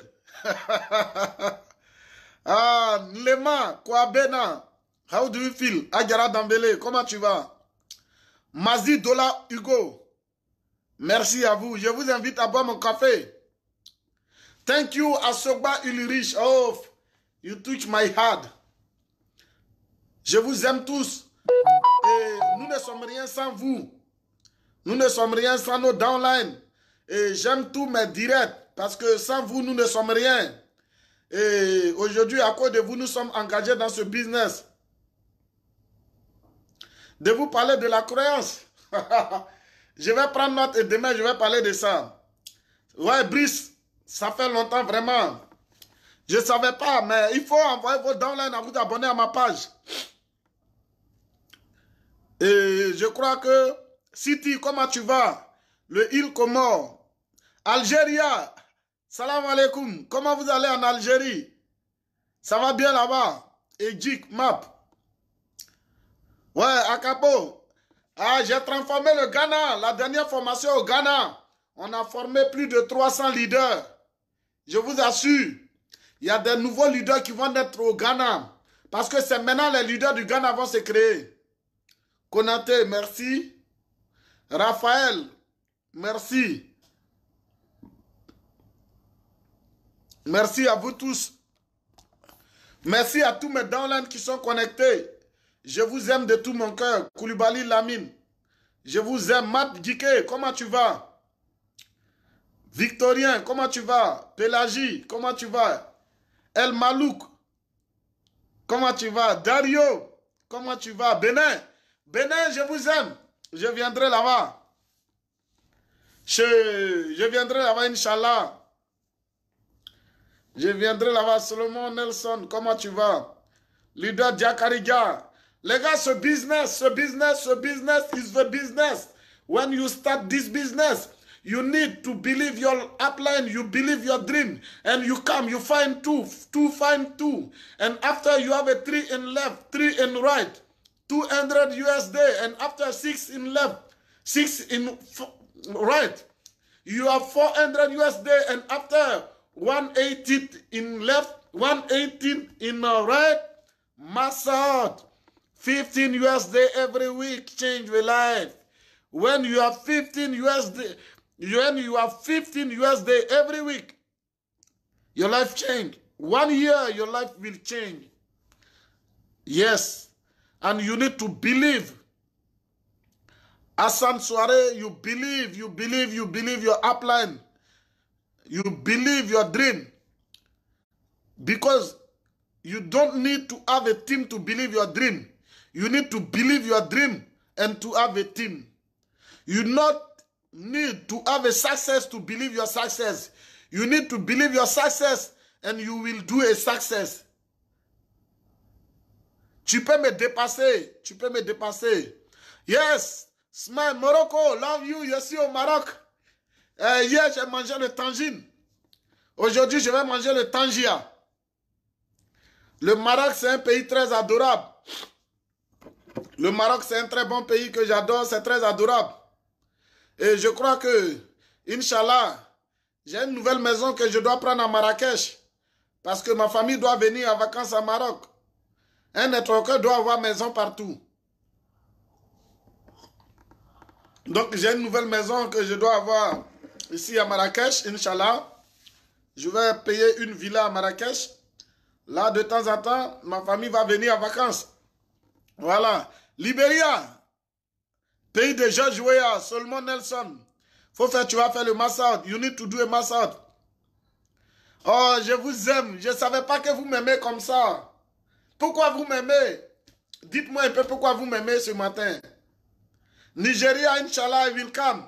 Ah, Lema, Kouabena, how do you feel? Agara Dambele, comment tu vas? Mazi Dola Hugo, merci à vous. Je vous invite à boire mon café. Thank you, Asogba Ulrich. Oh, you touch my heart. Je vous aime tous. Et nous ne sommes rien sans vous. Nous ne sommes rien sans nos downlines. Et j'aime tous mes directs. Parce que sans vous, nous ne sommes rien. Et aujourd'hui, à cause de vous, nous sommes engagés dans ce business. De vous parler de la croyance. Je vais prendre note et demain, je vais parler de ça. Ouais, Brice, ça fait longtemps vraiment. Je ne savais pas, mais il faut envoyer vos downlines à vous abonner à ma page. Et je crois que, Siti, comment tu vas? Le île Comore. Algérie. Salam alaikum. Comment vous allez en Algérie? Ça va bien là-bas? Ejik, Map. Ouais, Akapo. Ah, j'ai transformé le Ghana. La dernière formation au Ghana. On a formé plus de trois cents leaders. Je vous assure. Il y a des nouveaux leaders qui vont naître au Ghana. Parce que c'est maintenant les leaders du Ghana vont se créer. Konaté, merci. Raphaël, merci. Merci à vous tous. Merci à tous mes downlines qui sont connectés. Je vous aime de tout mon cœur. Koulibaly Lamine. Je vous aime. Matt Dike, comment tu vas? Victorien, comment tu vas? Pélagie, comment tu vas? El Malouk, comment tu vas? Dario, comment tu vas? Bénin, Bénin, je vous aime. Je viendrai là-bas. Je, je viendrai là-bas, Inch'Allah. Je viendrai là-bas. Solomon Nelson, comment tu vas? Leader Diakariga. Les gars, ce business, ce business, ce business is the business. When you start this business, you need to believe your upline, you believe your dream. And you come, you find two, two find two. And after you have a three in left, three in right. two hundred U S D, and after six in left, six in right, you have four hundred U S D, and after one eighty in left, one eighteen in right, massage, fifteen U S D every week, change your life. When you have fifteen U S D, when you have fifteen U S D every week, your life change. One year, your life will change. Yes. And you need to believe. Hassan Soare, you believe, you believe, you believe your upline. You believe your dream. Because you don't need to have a team to believe your dream. You need to believe your dream and to have a team. You not need to have a success to believe your success. You need to believe your success and you will do a success. Tu peux me dépasser. Tu peux me dépasser. Yes. Smile. Morocco. Love you. Je suis au Maroc. Euh, hier, j'ai mangé le tangine. Aujourd'hui, je vais manger le tangia. Le Maroc, c'est un pays très adorable. Le Maroc, c'est un très bon pays que j'adore. C'est très adorable. Et je crois que, Inch'Allah, j'ai une nouvelle maison que je dois prendre à Marrakech. Parce que ma famille doit venir en vacances à Maroc. Un networker doit avoir maison partout. Donc, j'ai une nouvelle maison que je dois avoir ici à Marrakech, Inch'Allah. Je vais payer une villa à Marrakech. Là, de temps en temps, ma famille va venir en vacances. Voilà. Libéria. Pays de George Weah, Solomon Nelson. Faut faire, tu vas faire le massage. You need to do a massage. Oh, je vous aime. Je ne savais pas que vous m'aimez comme ça. Pourquoi vous m'aimez? Dites-moi un peu pourquoi vous m'aimez ce matin. Nigeria, Inch'Allah, will come.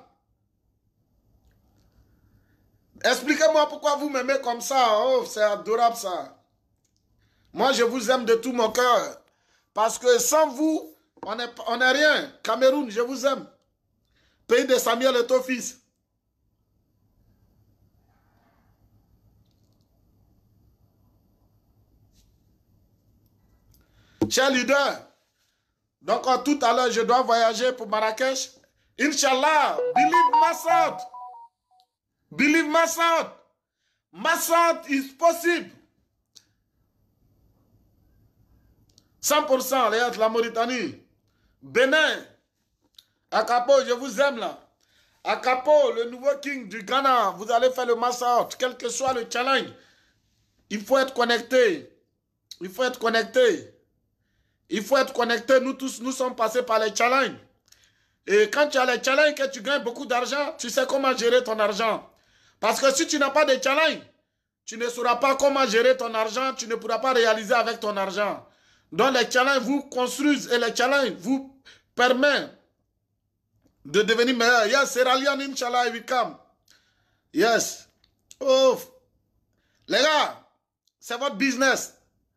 Expliquez-moi pourquoi vous m'aimez comme ça. Oh, c'est adorable ça. Moi, je vous aime de tout mon cœur. Parce que sans vous, on n'est on est rien. Cameroun, je vous aime. Pays de Samuel et ton fils. Cher leader, donc tout à l'heure, je dois voyager pour Marrakech. Inch'Allah, believe Massad. Believe Massad. Massad is possible. cent pour cent, les de la Mauritanie. Bénin. Akapo, je vous aime là. Akapo, le nouveau king du Ghana. Vous allez faire le Massad. Quel que soit le challenge. Il faut être connecté. Il faut être connecté. Il faut être connecté. Nous tous, nous sommes passés par les challenges. Et quand tu as les challenges, que tu gagnes beaucoup d'argent, tu sais comment gérer ton argent. Parce que si tu n'as pas de challenge, tu ne sauras pas comment gérer ton argent, tu ne pourras pas réaliser avec ton argent. Donc les challenges vous construisent et les challenges vous permettent de devenir meilleur. Yes, Sierra Leone, Inch'Allah, we come. Yes. Oh. Les gars, c'est votre business.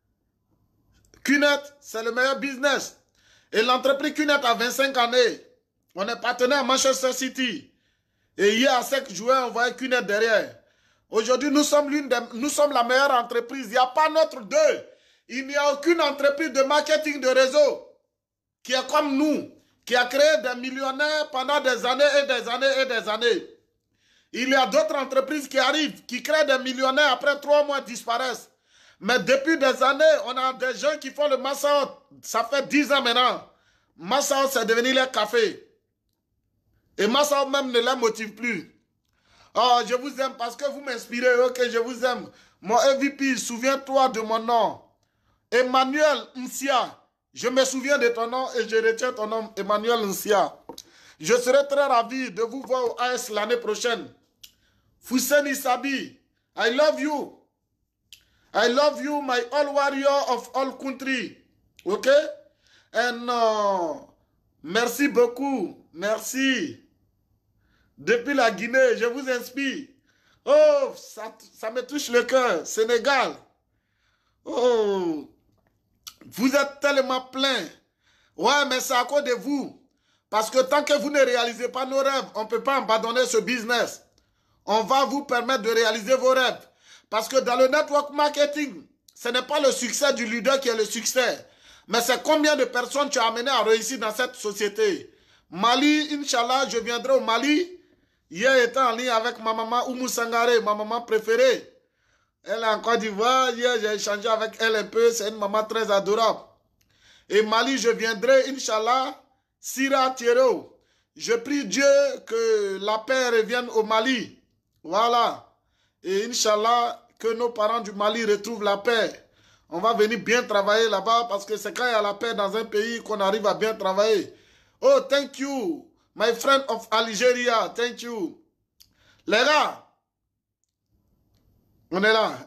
Q net, c'est le meilleur business. Et l'entreprise Q net a vingt-cinq années. On est partenaire à Manchester City. Et hier, à cinq joueurs, on voyait Q net derrière. Aujourd'hui, nous sommes l'une des, nous sommes la meilleure entreprise. Il n'y a pas notre deux. Il n'y a aucune entreprise de marketing de réseau qui est comme nous, qui a créé des millionnaires pendant des années et des années et des années. Il y a d'autres entreprises qui arrivent, qui créent des millionnaires, après trois mois disparaissent. Mais depuis des années, on a des gens qui font le Massad. Ça fait dix ans maintenant. Massad, c'est devenu leur café. Et Massad même ne les motive plus. Oh, je vous aime parce que vous m'inspirez. Ok, je vous aime. Mon M V P, souviens-toi de mon nom. Emmanuel Nsia. Je me souviens de ton nom et je retiens ton nom, Emmanuel Nsia. Je serai très ravi de vous voir au A S l'année prochaine. Fousseni Sabi, I love you. I love you, my all warrior of all country. Ok? And uh, merci beaucoup. Merci. Depuis la Guinée, je vous inspire. Oh, ça, ça me touche le cœur. Sénégal. Oh, vous êtes tellement plein. Ouais, mais c'est à cause de vous. Parce que tant que vous ne réalisez pas nos rêves, on ne peut pas abandonner ce business. On va vous permettre de réaliser vos rêves. Parce que dans le network marketing, ce n'est pas le succès du leader qui est le succès. Mais c'est combien de personnes tu as amené à réussir dans cette société. Mali, Inch'Allah, je viendrai au Mali. Hier, j'étais en ligne avec ma maman Oumou Sangaré, ma maman préférée. Elle est en Côte d'Ivoire. Hier, j'ai échangé avec elle un peu. C'est une maman très adorable. Et Mali, je viendrai, Inch'Allah, Sira Thiero. Je prie Dieu que la paix revienne au Mali. Voilà. Et Inch'Allah, que nos parents du Mali retrouvent la paix. On va venir bien travailler là-bas parce que c'est quand il y a la paix dans un pays qu'on arrive à bien travailler. Oh, thank you, my friend of Algeria. Thank you. Les gars, on est là.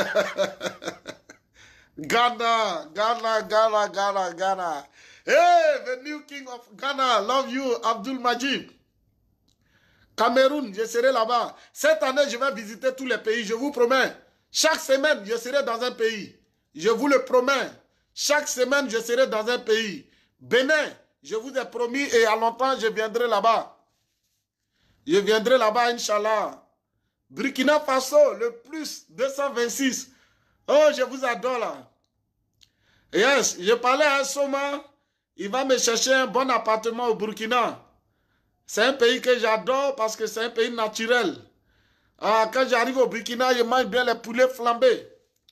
Ghana, Ghana, Ghana, Ghana, Ghana. Hey, the new king of Ghana. Love you, Abdul Majid. Cameroun, je serai là-bas. Cette année, je vais visiter tous les pays, je vous promets. Chaque semaine, je serai dans un pays. Je vous le promets. Chaque semaine, je serai dans un pays. Bénin, je vous ai promis et à longtemps, je viendrai là-bas. Je viendrai là-bas, Inch'Allah. Burkina Faso, le plus deux cent vingt-six. Oh, je vous adore là. Yes, je parlais à Soma. Il va me chercher un bon appartement au Burkina. C'est un pays que j'adore parce que c'est un pays naturel. Ah, quand j'arrive au Burkina, je mange bien les poulets flambés.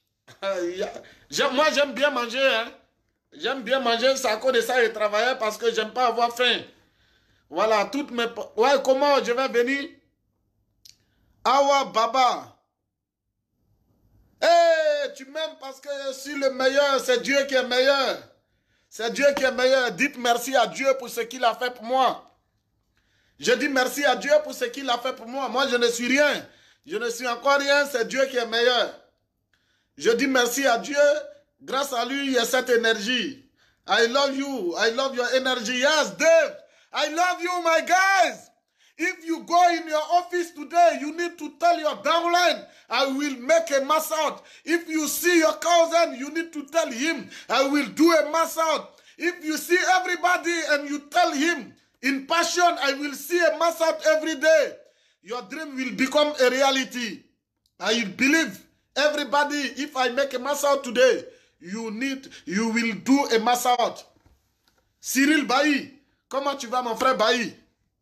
Moi, j'aime bien manger. Hein. J'aime bien manger. C'est à cause de ça que je travaillais parce que j'aime pas avoir faim. Voilà, toutes mes... Ouais, comment je vais venir? Awa Baba. Eh, hey, tu m'aimes parce que je suis le meilleur. C'est Dieu qui est meilleur. C'est Dieu qui est meilleur. Dites merci à Dieu pour ce qu'il a fait pour moi. Je dis merci à Dieu pour ce qu'il a fait pour moi. Moi, je ne suis rien. Je ne suis encore rien. C'est Dieu qui est meilleur. Je dis merci à Dieu Grâce à lui, il y a cette énergie. I love you. I love your energy. Yes, Dave. I love you, my guys. If you go in your office today, you need to tell your downline, I will make a mass out. If you see your cousin, you need to tell him, I will do a mass out. If you see everybody and you tell him, in passion, I will see a mass out every day, your dream will become a reality. I believe everybody, if I make a mass out today, you need, you will do a mass out. Cyril Bailly, comment tu vas mon frère Bailly?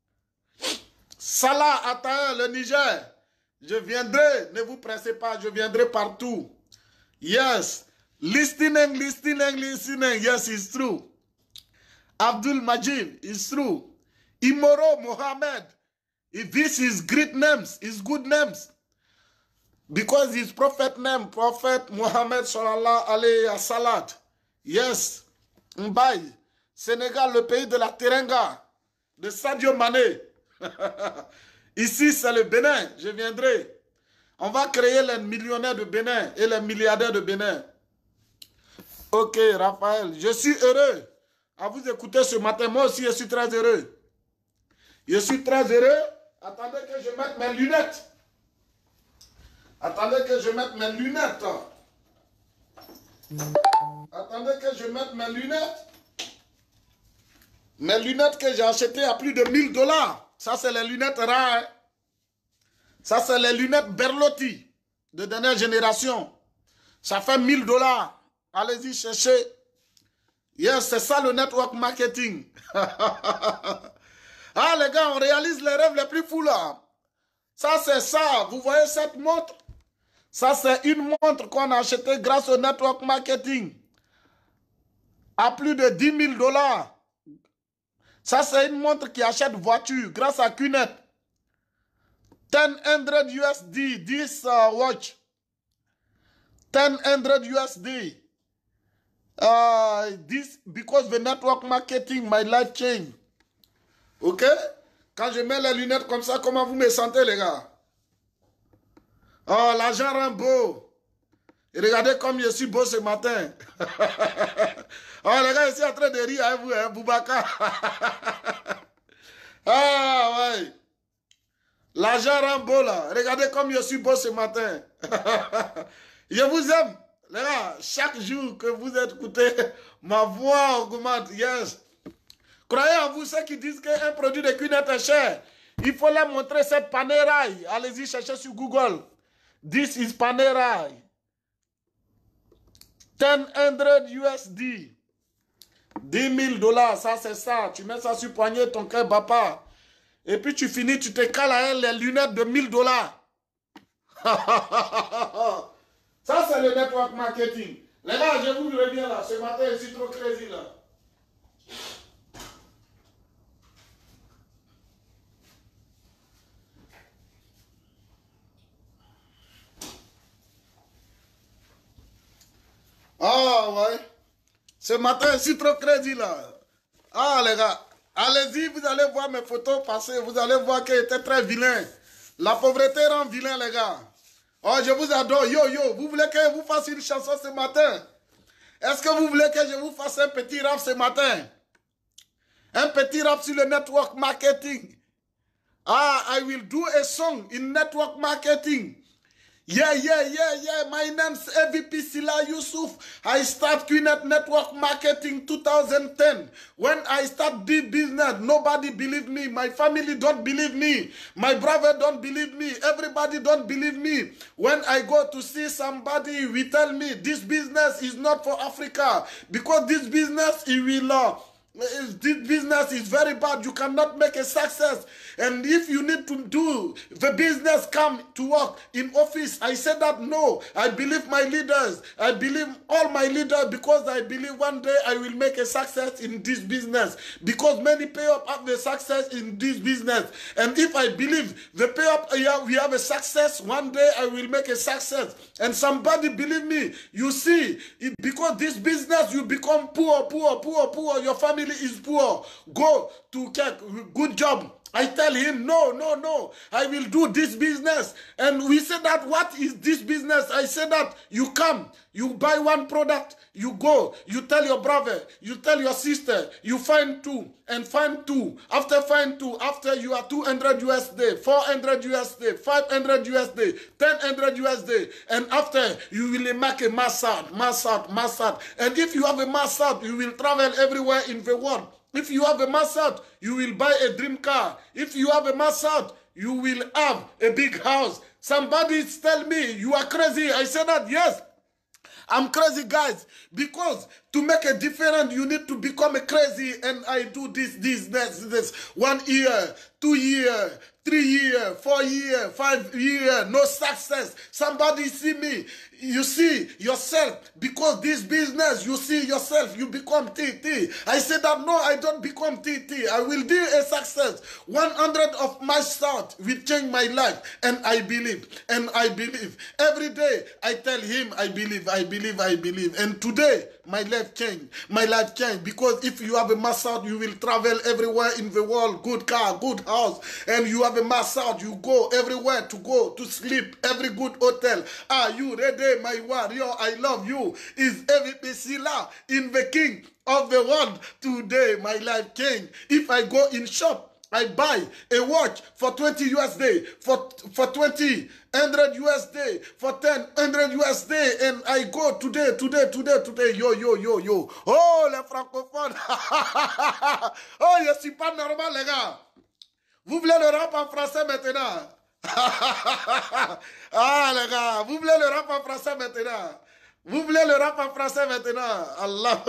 Salah Ataï, le Niger. Je viendrai, ne vous pressez pas, je viendrai partout. Yes, listening, listening, listening. Yes, it's true. Abdul Majid, it's true. Imoro Mohammed, if this is great names, is good names. Because his prophet name, Prophet Mohammed Sallallahu Alayhi wa Sallam. Yes, Mbaye, Sénégal, le pays de la Terenga, de Sadio Mané. Ici, c'est le Bénin. Je viendrai. On va créer les millionnaires de Bénin et les milliardaires de Bénin. Ok, Raphaël. Je suis heureux à vous écouter ce matin. Moi aussi, je suis très heureux. Je suis très heureux. Attendez que je mette mes lunettes. Attendez que je mette mes lunettes. Attendez que je mette mes lunettes. Mes lunettes que j'ai achetées à plus de mille dollars. Ça, c'est les lunettes rares. Hein? Ça, c'est les lunettes Berlotti de dernière génération. Ça fait mille dollars. Allez-y, cherchez. Yes, c'est ça le network marketing. Ah, les gars, on réalise les rêves les plus fous là. Ça, c'est ça. Vous voyez cette montre? Ça, c'est une montre qu'on a achetée grâce au network marketing. À plus de dix mille dollars. Ça, c'est une montre qui achète voiture grâce à Q net. ten hundred U S D, this uh, watch. ten hundred U S D. Uh, this, because the network marketing, my life changed. Ok? Quand je mets les lunettes comme ça, comment vous me sentez, les gars? Oh, l'argent rend beau. Et regardez comme je suis beau ce matin. Oh, les gars, je suis en train de rire avec vous, hein, Boubacar. Ah, ouais. L'argent rend beau, là. Regardez comme je suis beau ce matin. Je vous aime. Les gars, chaque jour que vous écoutez, ma voix augmente. Yes. Croyez en vous, ceux qui disent qu'un produit de Q net est cher. Il faut leur montrer cette Panerai. Allez-y, cherchez sur Google. This is Panerai. ten hundred U S D. dix mille dollars, ça c'est ça. Tu mets ça sur le poignet, ton cœur bat pas. Et puis tu finis, tu te cales à elle les lunettes de mille dollars. Ça c'est le network marketing. Les gars, je vous reviens là. Ce matin, je suis trop crazy là. Ah ouais. Ce matin, je suis trop crazy là. Ah les gars, allez-y, vous allez voir mes photos passer. Vous allez voir qu'elle était très vilain. La pauvreté rend vilain les gars. Oh, je vous adore. Yo, yo, vous voulez que je vous fasse une chanson ce matin? Est-ce que vous voulez que je vous fasse un petit rap ce matin? Un petit rap sur le network marketing. Ah, I will do a song in network marketing. Yeah, yeah, yeah, yeah. My name's A V P Sila Yusuf. I start Q net Network Marketing two thousand ten. When I start this business, nobody believe me. My family don't believe me. My brother don't believe me. Everybody don't believe me. When I go to see somebody, we tell me this business is not for Africa. Because this business, it will... Uh, this business is very bad. You cannot make a success. And if you need to do the business come to work in office, I said that no. I believe my leaders. I believe all my leaders because I believe one day I will make a success in this business. Because many pay up have the success in this business. And if I believe the pay up, we have a success, one day I will make a success. And somebody believe me, you see, it, because this business you become poor, poor, poor, poor, your family is poor. Go to get good job I tell him, no, no, no, I will do this business. And we say that, what is this business? I say that, you come, you buy one product, you go, you tell your brother, you tell your sister, you find two, and find two. After find two, after you are two hundred U S D, four hundred U S D, five hundred U S D, ten hundred U S D, and after you will make a mass out, mass out, mass out. And if you have a mass out, you will travel everywhere in the world. If you have a mass out, you will buy a dream car. If you have a mass out, you will have a big house. Somebody tell me, you are crazy. I say that, yes, I'm crazy, guys, because to make a difference, you need to become a crazy, and I do this, this, this, this, one year, two year, three year, four year, five year, no success. Somebody see me, you see yourself, because this business, you see yourself, you become T T. I say that, no, I don't become T T. I will do a success. one hundred of my start will change my life, and I believe, and I believe. Every day, I tell him, I believe, I believe, I believe. And today, my life changed. My life changed, because if you have a mass out, you will travel everywhere in the world, good car, good house, and you have a mass out, you go everywhere to go, to sleep, every good hotel. Are you ready, my warrior? I love you. Is every Sila in the king of the world? Today, my life changed. If I go in shop, I buy a watch for twenty U S D, for, for twenty hundred U S D, for ten hundred U S D, and I go today, today, today, today, yo, yo, yo, yo. Oh, les francophones. Oh, je suis pas normal, les gars. Vous voulez le rap en français maintenant? Ah, les gars, vous voulez le rap en français maintenant? Vous voulez le rap en français maintenant? Allah.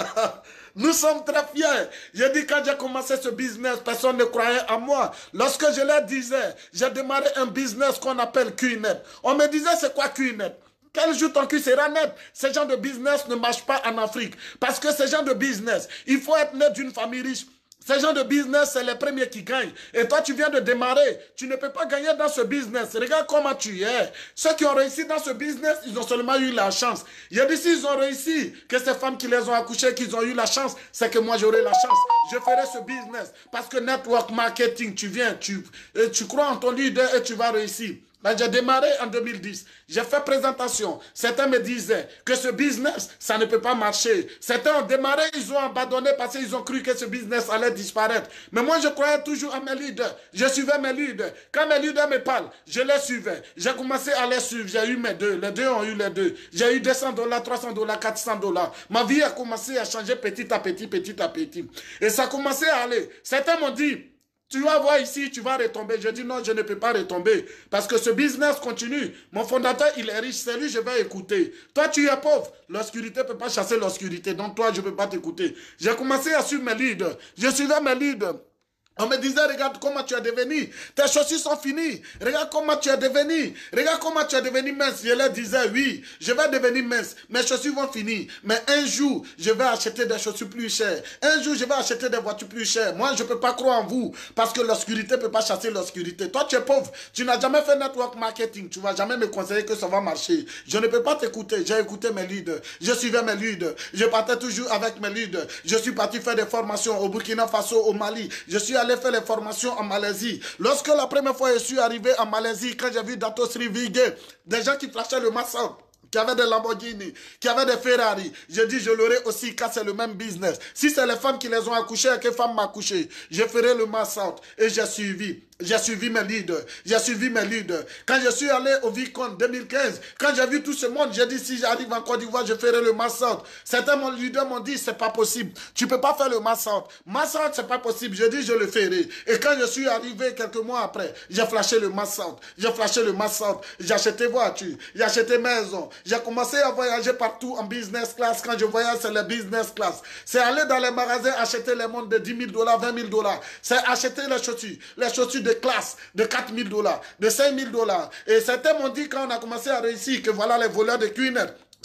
Nous sommes très fiers. J'ai dit, quand j'ai commencé ce business, personne ne croyait à moi. Lorsque je leur disais, j'ai démarré un business qu'on appelle Q net. On me disait, c'est quoi Q net? Quel jour ton cul sera net? Ce genre de business ne marche pas en Afrique. Parce que ce genre de business, il faut être né d'une famille riche. Ce genre de business, c'est les premiers qui gagnent. Et toi, tu viens de démarrer. Tu ne peux pas gagner dans ce business. Regarde comment tu es. Ceux qui ont réussi dans ce business, ils ont seulement eu la chance. Il y a dit, s'ils ont réussi, que ces femmes qui les ont accouchées, qu'ils ont eu la chance, c'est que moi, j'aurai la chance. Je ferai ce business. Parce que network marketing, tu viens, tu, tu crois en ton leader et tu vas réussir. J'ai démarré en deux mille dix. J'ai fait présentation. Certains me disaient que ce business, ça ne peut pas marcher. Certains ont démarré, ils ont abandonné parce qu'ils ont cru que ce business allait disparaître. Mais moi, je croyais toujours à mes leaders. Je suivais mes leaders. Quand mes leaders me parlent, je les suivais. J'ai commencé à les suivre. J'ai eu mes deux. Les deux ont eu les deux. J'ai eu deux cents dollars, trois cents dollars, quatre cents dollars. Ma vie a commencé à changer petit à petit, petit à petit. Et ça a commencé à aller. Certains m'ont dit, tu vas voir ici, tu vas retomber. Je dis non, je ne peux pas retomber. Parce que ce business continue. Mon fondateur, il est riche. C'est lui, je vais écouter. Toi, tu es pauvre. L'obscurité ne peut pas chasser l'obscurité. Donc toi, je ne peux pas t'écouter. J'ai commencé à suivre mes leaders. Je suivais mes leaders. On me disait, regarde comment tu es devenu. Tes chaussures sont finies. Regarde comment tu es devenu. Regarde comment tu es devenu mince. Je leur disais, oui, je vais devenir mince. Mes chaussures vont finir. Mais un jour, je vais acheter des chaussures plus chères. Un jour, je vais acheter des voitures plus chères. Moi, je ne peux pas croire en vous. Parce que l'obscurité ne peut pas chasser l'obscurité. Toi, tu es pauvre. Tu n'as jamais fait network marketing. Tu ne vas jamais me conseiller que ça va marcher. Je ne peux pas t'écouter. J'ai écouté mes leaders. Je suivais mes leaders. Je partais toujours avec mes leaders. Je suis parti faire des formations au Burkina Faso, au Mali. Je suis allé faire les formations en Malaisie. Lorsque la première fois je suis arrivé en Malaisie, quand j'ai vu Dato Sri Vigé, des gens qui flashaient le massacre, qui avaient des Lamborghini, qui avaient des Ferrari, j'ai dit je l'aurai aussi car c'est le même business. Si c'est les femmes qui les ont accouchées et que femmes m'ont accouché, je ferai le massacre. Et j'ai suivi. J'ai suivi mes leaders. J'ai suivi mes leaders. Quand je suis allé au Vicon deux mille quinze, quand j'ai vu tout ce monde, j'ai dit si j'arrive en Côte d'Ivoire, je ferai le massacre. Certains mon leaders m'ont dit c'est pas possible. Tu peux pas faire le massacre. Massacre, c'est pas possible. J'ai dit je le ferai. Et quand je suis arrivé quelques mois après, j'ai flashé le massacre. J'ai flashé le massacre. J'ai acheté voiture. J'ai acheté maison. J'ai commencé à voyager partout en business class. Quand je voyage, c'est le business class. C'est aller dans les magasins acheter les montres de dix mille dollars, vingt mille dollars. C'est acheter les chaussures. Les chaussures de classe de quatre mille dollars, de cinq mille dollars. Et certains m'ont dit quand on a commencé à réussir que voilà les voleurs de Q net.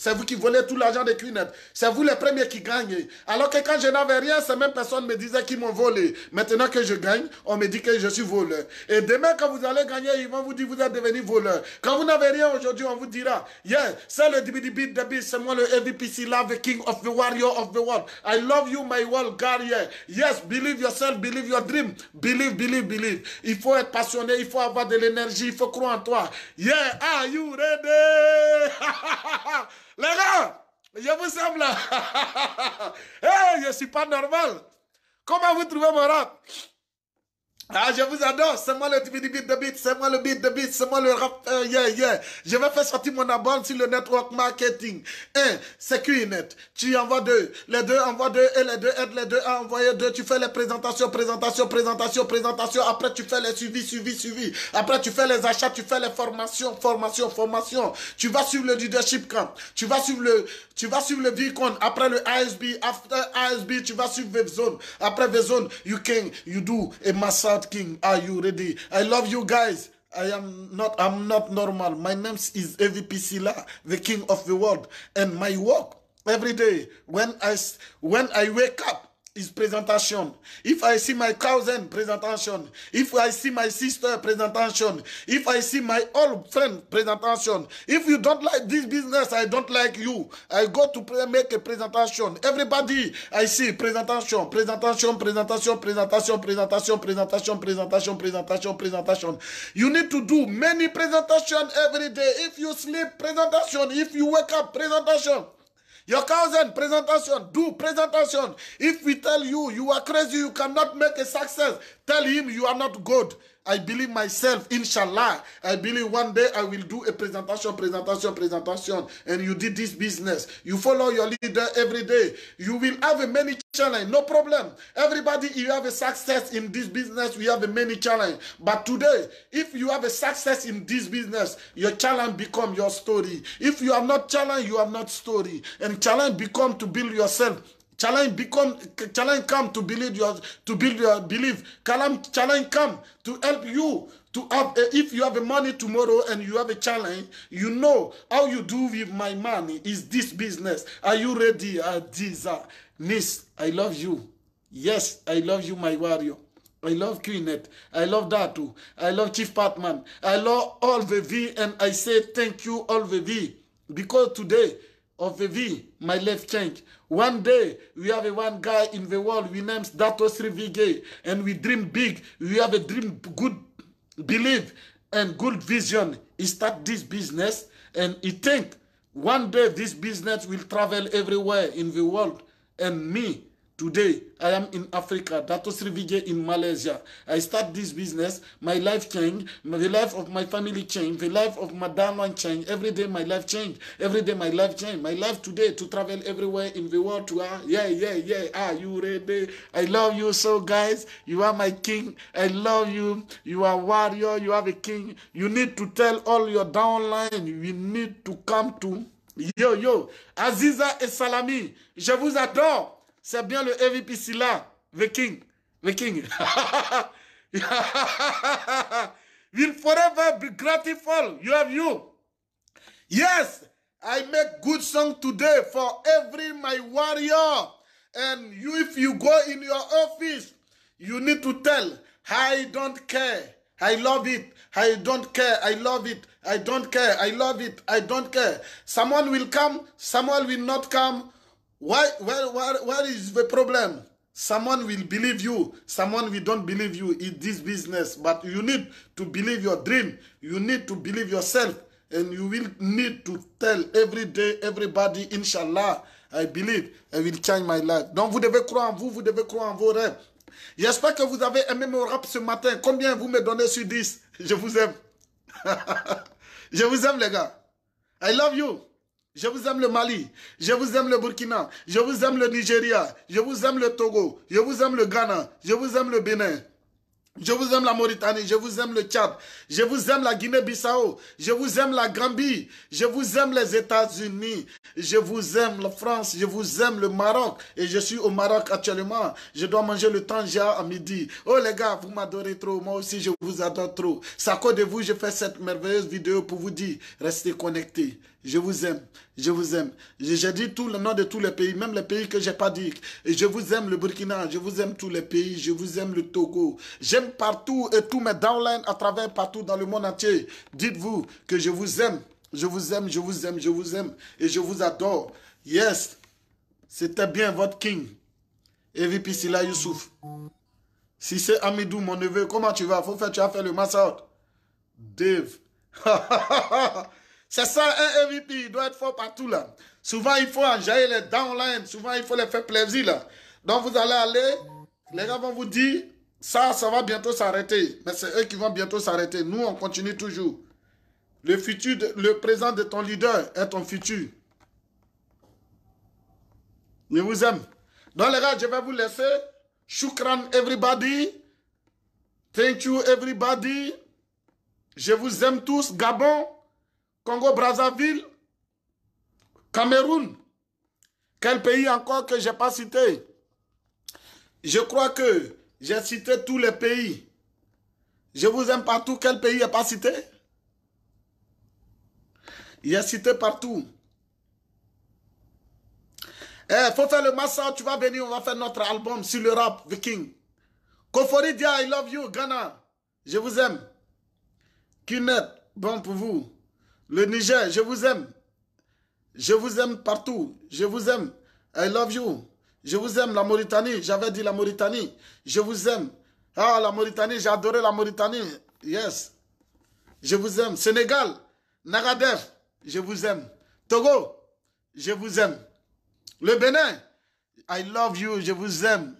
C'est vous qui volez tout l'argent de Queenet. C'est vous les premiers qui gagnent. Alors que quand je n'avais rien, ces mêmes personnes me disaient qu'ils m'ont volé. Maintenant que je gagne, on me dit que je suis voleur. Et demain, quand vous allez gagner, ils vont vous dire que vous êtes devenu voleur. Quand vous n'avez rien aujourd'hui, on vous dira, yeah, c'est le dibidibid de bis, c'est moi le E V P C là, the king of the warrior of the world. I love you, my world guardian. Yes, believe yourself, believe your dream. Believe, believe, believe. Il faut être passionné, il faut avoir de l'énergie, il faut croire en toi. Yeah, are you ready? Les gars, je vous aime là. Hey, je ne suis pas normal. Comment vous trouvez mon rap? Ah, je vous adore, c'est moi le beat de beat, c'est moi le beat de beat, c'est moi le rap, uh, yeah, yeah. Je vais faire sortir mon abonnement sur le network marketing. Un, c'est QNet. Tu envoies deux, les deux envoient deux, et les deux aident les deux à envoyer deux. Tu fais les présentations, présentations, présentations, présentations. Après, tu fais les suivis, suivis, suivis. Après, tu fais les achats, tu fais les formations, formations, formations. Tu vas suivre le leadership camp. Tu vas suivre le, tu vas suivre le V-Con. Après le A S B, after A S B, tu vas suivre V-Zone. Après V-Zone, you can, you do a massage. King, are you ready? I love you guys. I am not, I'm not normal. My name is E V P Sila, the king of the world. And my work every day, when I, when I wake up, is presentation. If I see my cousin, presentation. If I see my sister, presentation. If I see my old friend, presentation. If you don't like this business, I don't like you. I go to make a presentation. Everybody, I see presentation, presentation, presentation, presentation, presentation, presentation, presentation, presentation, presentation. You need to do many presentations every day. If you sleep, presentation. If you wake up, presentation. Your cousin, presentation, do presentation. If we tell you, you are crazy, you cannot make a success, tell him you are not good. I believe myself, inshallah. I believe one day I will do a presentation, presentation, presentation. And you did this business. You follow your leader every day. You will have a many challenge, no problem. Everybody, you have a success in this business, we have a many challenge. But today, if you have a success in this business, your challenge become your story. If you are not challenge, you are not story. And challenge become to build yourself. Challenge become challenge come to believe your to build your belief. Challenge challenge come to help you to have a, if you have a money tomorrow and you have a challenge, you know how you do with my money is this business. Are you ready? Uh, this uh, Miss, I love you. Yes, I love you, my warrior. I love Queenet. I love Datu. I love Chief Patman. I love all the V, and I say thank you all the V because today of the V, my life changed. One day, we have a one guy in the world, we name Dato Sri Vigay, and we dream big. We have a dream, good belief, and good vision. He start this business, and he think one day this business will travel everywhere in the world. And me, today, I am in Africa, Dato Sri Vigay in Malaysia. I start this business, my life changed, the life of my family changed, the life of my downline changed. Every day my life changed, every day my life changed. My life today to travel everywhere in the world to, uh, yeah, yeah, yeah, are you ready? I love you so, guys. You are my king. I love you. You are warrior, you are the king. You need to tell all your downline, you need to come to, yo, yo, Aziza et Salami, je vous adore. C'est bien le E V P Sila, the king, the king. Will forever be grateful. You have you. Yes, I make good song today for every my warrior. And you, if you go in your office, you need to tell, I don't care. I love it. I don't care. I love it. I don't care. I love it. I don't care. Someone will come. Someone will not come. Why, where, where, where is the problem? Someone will believe you. Someone will don't believe you in this business. But you need to believe your dream. You need to believe yourself. And you will need to tell every day, everybody, inshallah, I believe, I will change my life. Donc vous devez croire en vous, vous devez croire en vos rêves. J'espère que vous avez aimé mon rap ce matin. Combien vous me donnez sur dix? Je vous aime. Je vous aime, les gars. I love you. Je vous aime le Mali, je vous aime le Burkina, je vous aime le Nigeria, je vous aime le Togo, je vous aime le Ghana, je vous aime le Bénin, je vous aime la Mauritanie, je vous aime le Tchad, je vous aime la Guinée-Bissau, je vous aime la Gambie, je vous aime les États-Unis, je vous aime la France, je vous aime le Maroc, et je suis au Maroc actuellement, je dois manger le tanja à midi. Oh les gars, vous m'adorez trop, moi aussi je vous adore trop. C'est à cause de vous, je fais cette merveilleuse vidéo pour vous dire, restez connectés. Je vous aime. Je vous aime. J'ai dit tout le nom de tous les pays, même les pays que je n'ai pas dit. Et je vous aime le Burkina, je vous aime tous les pays, je vous aime le Togo. J'aime partout et tous mes downlines à travers partout dans le monde entier. Dites-vous que je vous aime. Je vous aime, je vous aime, je vous aime. Et je vous adore. Yes. C'était bien votre king. E V P Sila Youssouf. Si c'est Amidou, mon neveu, comment tu vas? Faut faire, tu as fait le massage. Dave. C'est ça, un M V P, il doit être fort partout là. Souvent, il faut enjailler les downlines. Souvent, il faut les faire plaisir là. Donc, vous allez aller, les gars vont vous dire, ça, ça va bientôt s'arrêter. Mais c'est eux qui vont bientôt s'arrêter. Nous, on continue toujours. Le futur, de, le présent de ton leader est ton futur. Je vous aime. Donc, les gars, je vais vous laisser. Shukran, everybody. Thank you, everybody. Je vous aime tous. Gabon, Congo-Brazzaville, Cameroun. Quel pays encore que je n'ai pas cité? Je crois que j'ai cité tous les pays. Je vous aime partout. Quel pays n'est pas cité? Il est cité partout. Eh, faut faire le massage. Tu vas venir, on va faire notre album sur le rap, Viking. Kofori Dia, I love you, Ghana. Je vous aime. Kinet, bon pour vous. Le Niger, je vous aime. Je vous aime partout. Je vous aime. I love you. Je vous aime, la Mauritanie. J'avais dit la Mauritanie. Je vous aime. Ah, la Mauritanie, j'ai adoré la Mauritanie. Yes. Je vous aime. Sénégal, Nagadef, je vous aime. Togo, je vous aime. Le Bénin, I love you, je vous aime.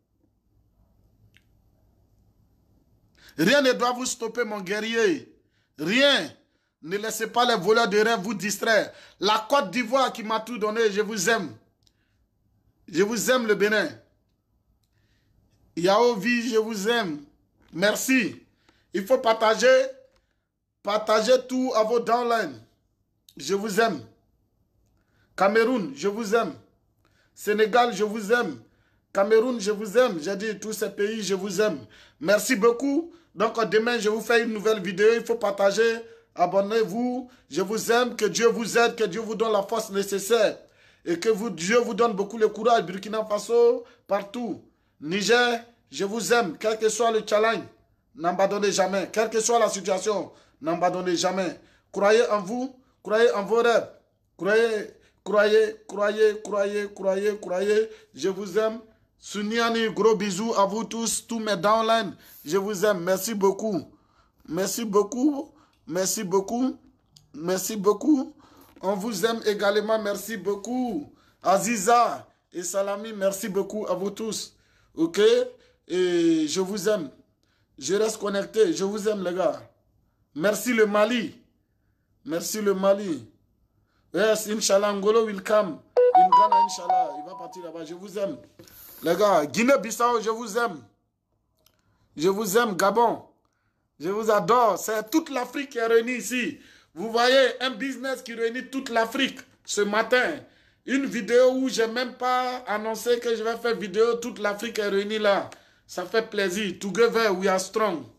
Rien ne doit vous stopper, mon guerrier. Rien. Ne laissez pas les voleurs de rêve vous distraire. La Côte d'Ivoire qui m'a tout donné, je vous aime. Je vous aime, le Bénin. Yaovi, je vous aime. Merci. Il faut partager. Partagez tout à vos downlines. Je vous aime. Cameroun, je vous aime. Sénégal, je vous aime. Cameroun, je vous aime. J'ai dit tous ces pays, je vous aime. Merci beaucoup. Donc demain, je vous fais une nouvelle vidéo. Il faut partager. Abonnez-vous. Je vous aime. Que Dieu vous aide. Que Dieu vous donne la force nécessaire. Et que vous, Dieu vous donne beaucoup le courage. Burkina Faso, partout. Niger, je vous aime. Quel que soit le challenge, n'abandonnez jamais. Quelle que soit la situation, n'abandonnez jamais. Croyez en vous. Croyez en vos rêves. Croyez, croyez, croyez, croyez, croyez, croyez. Je vous aime. Suniani, gros bisous à vous tous, tous mes downlines. Je vous aime. Merci beaucoup. Merci beaucoup. Merci beaucoup. Merci beaucoup. On vous aime également. Merci beaucoup. Aziza et Salami, merci beaucoup à vous tous. Ok? Et je vous aime. Je reste connecté. Je vous aime, les gars. Merci le Mali. Merci le Mali. Yes, Inch'Allah, Ngolo will come. In Ghana, Inch'Allah. Il va partir là-bas. Je vous aime. Les gars, Guinée-Bissau, je vous aime. Je vous aime, Gabon. Je vous adore. C'est toute l'Afrique qui est réunie ici. Vous voyez, un business qui réunit toute l'Afrique ce matin. Une vidéo où je n'ai même pas annoncé que je vais faire vidéo. Toute l'Afrique est réunie là. Ça fait plaisir. Together, we are strong.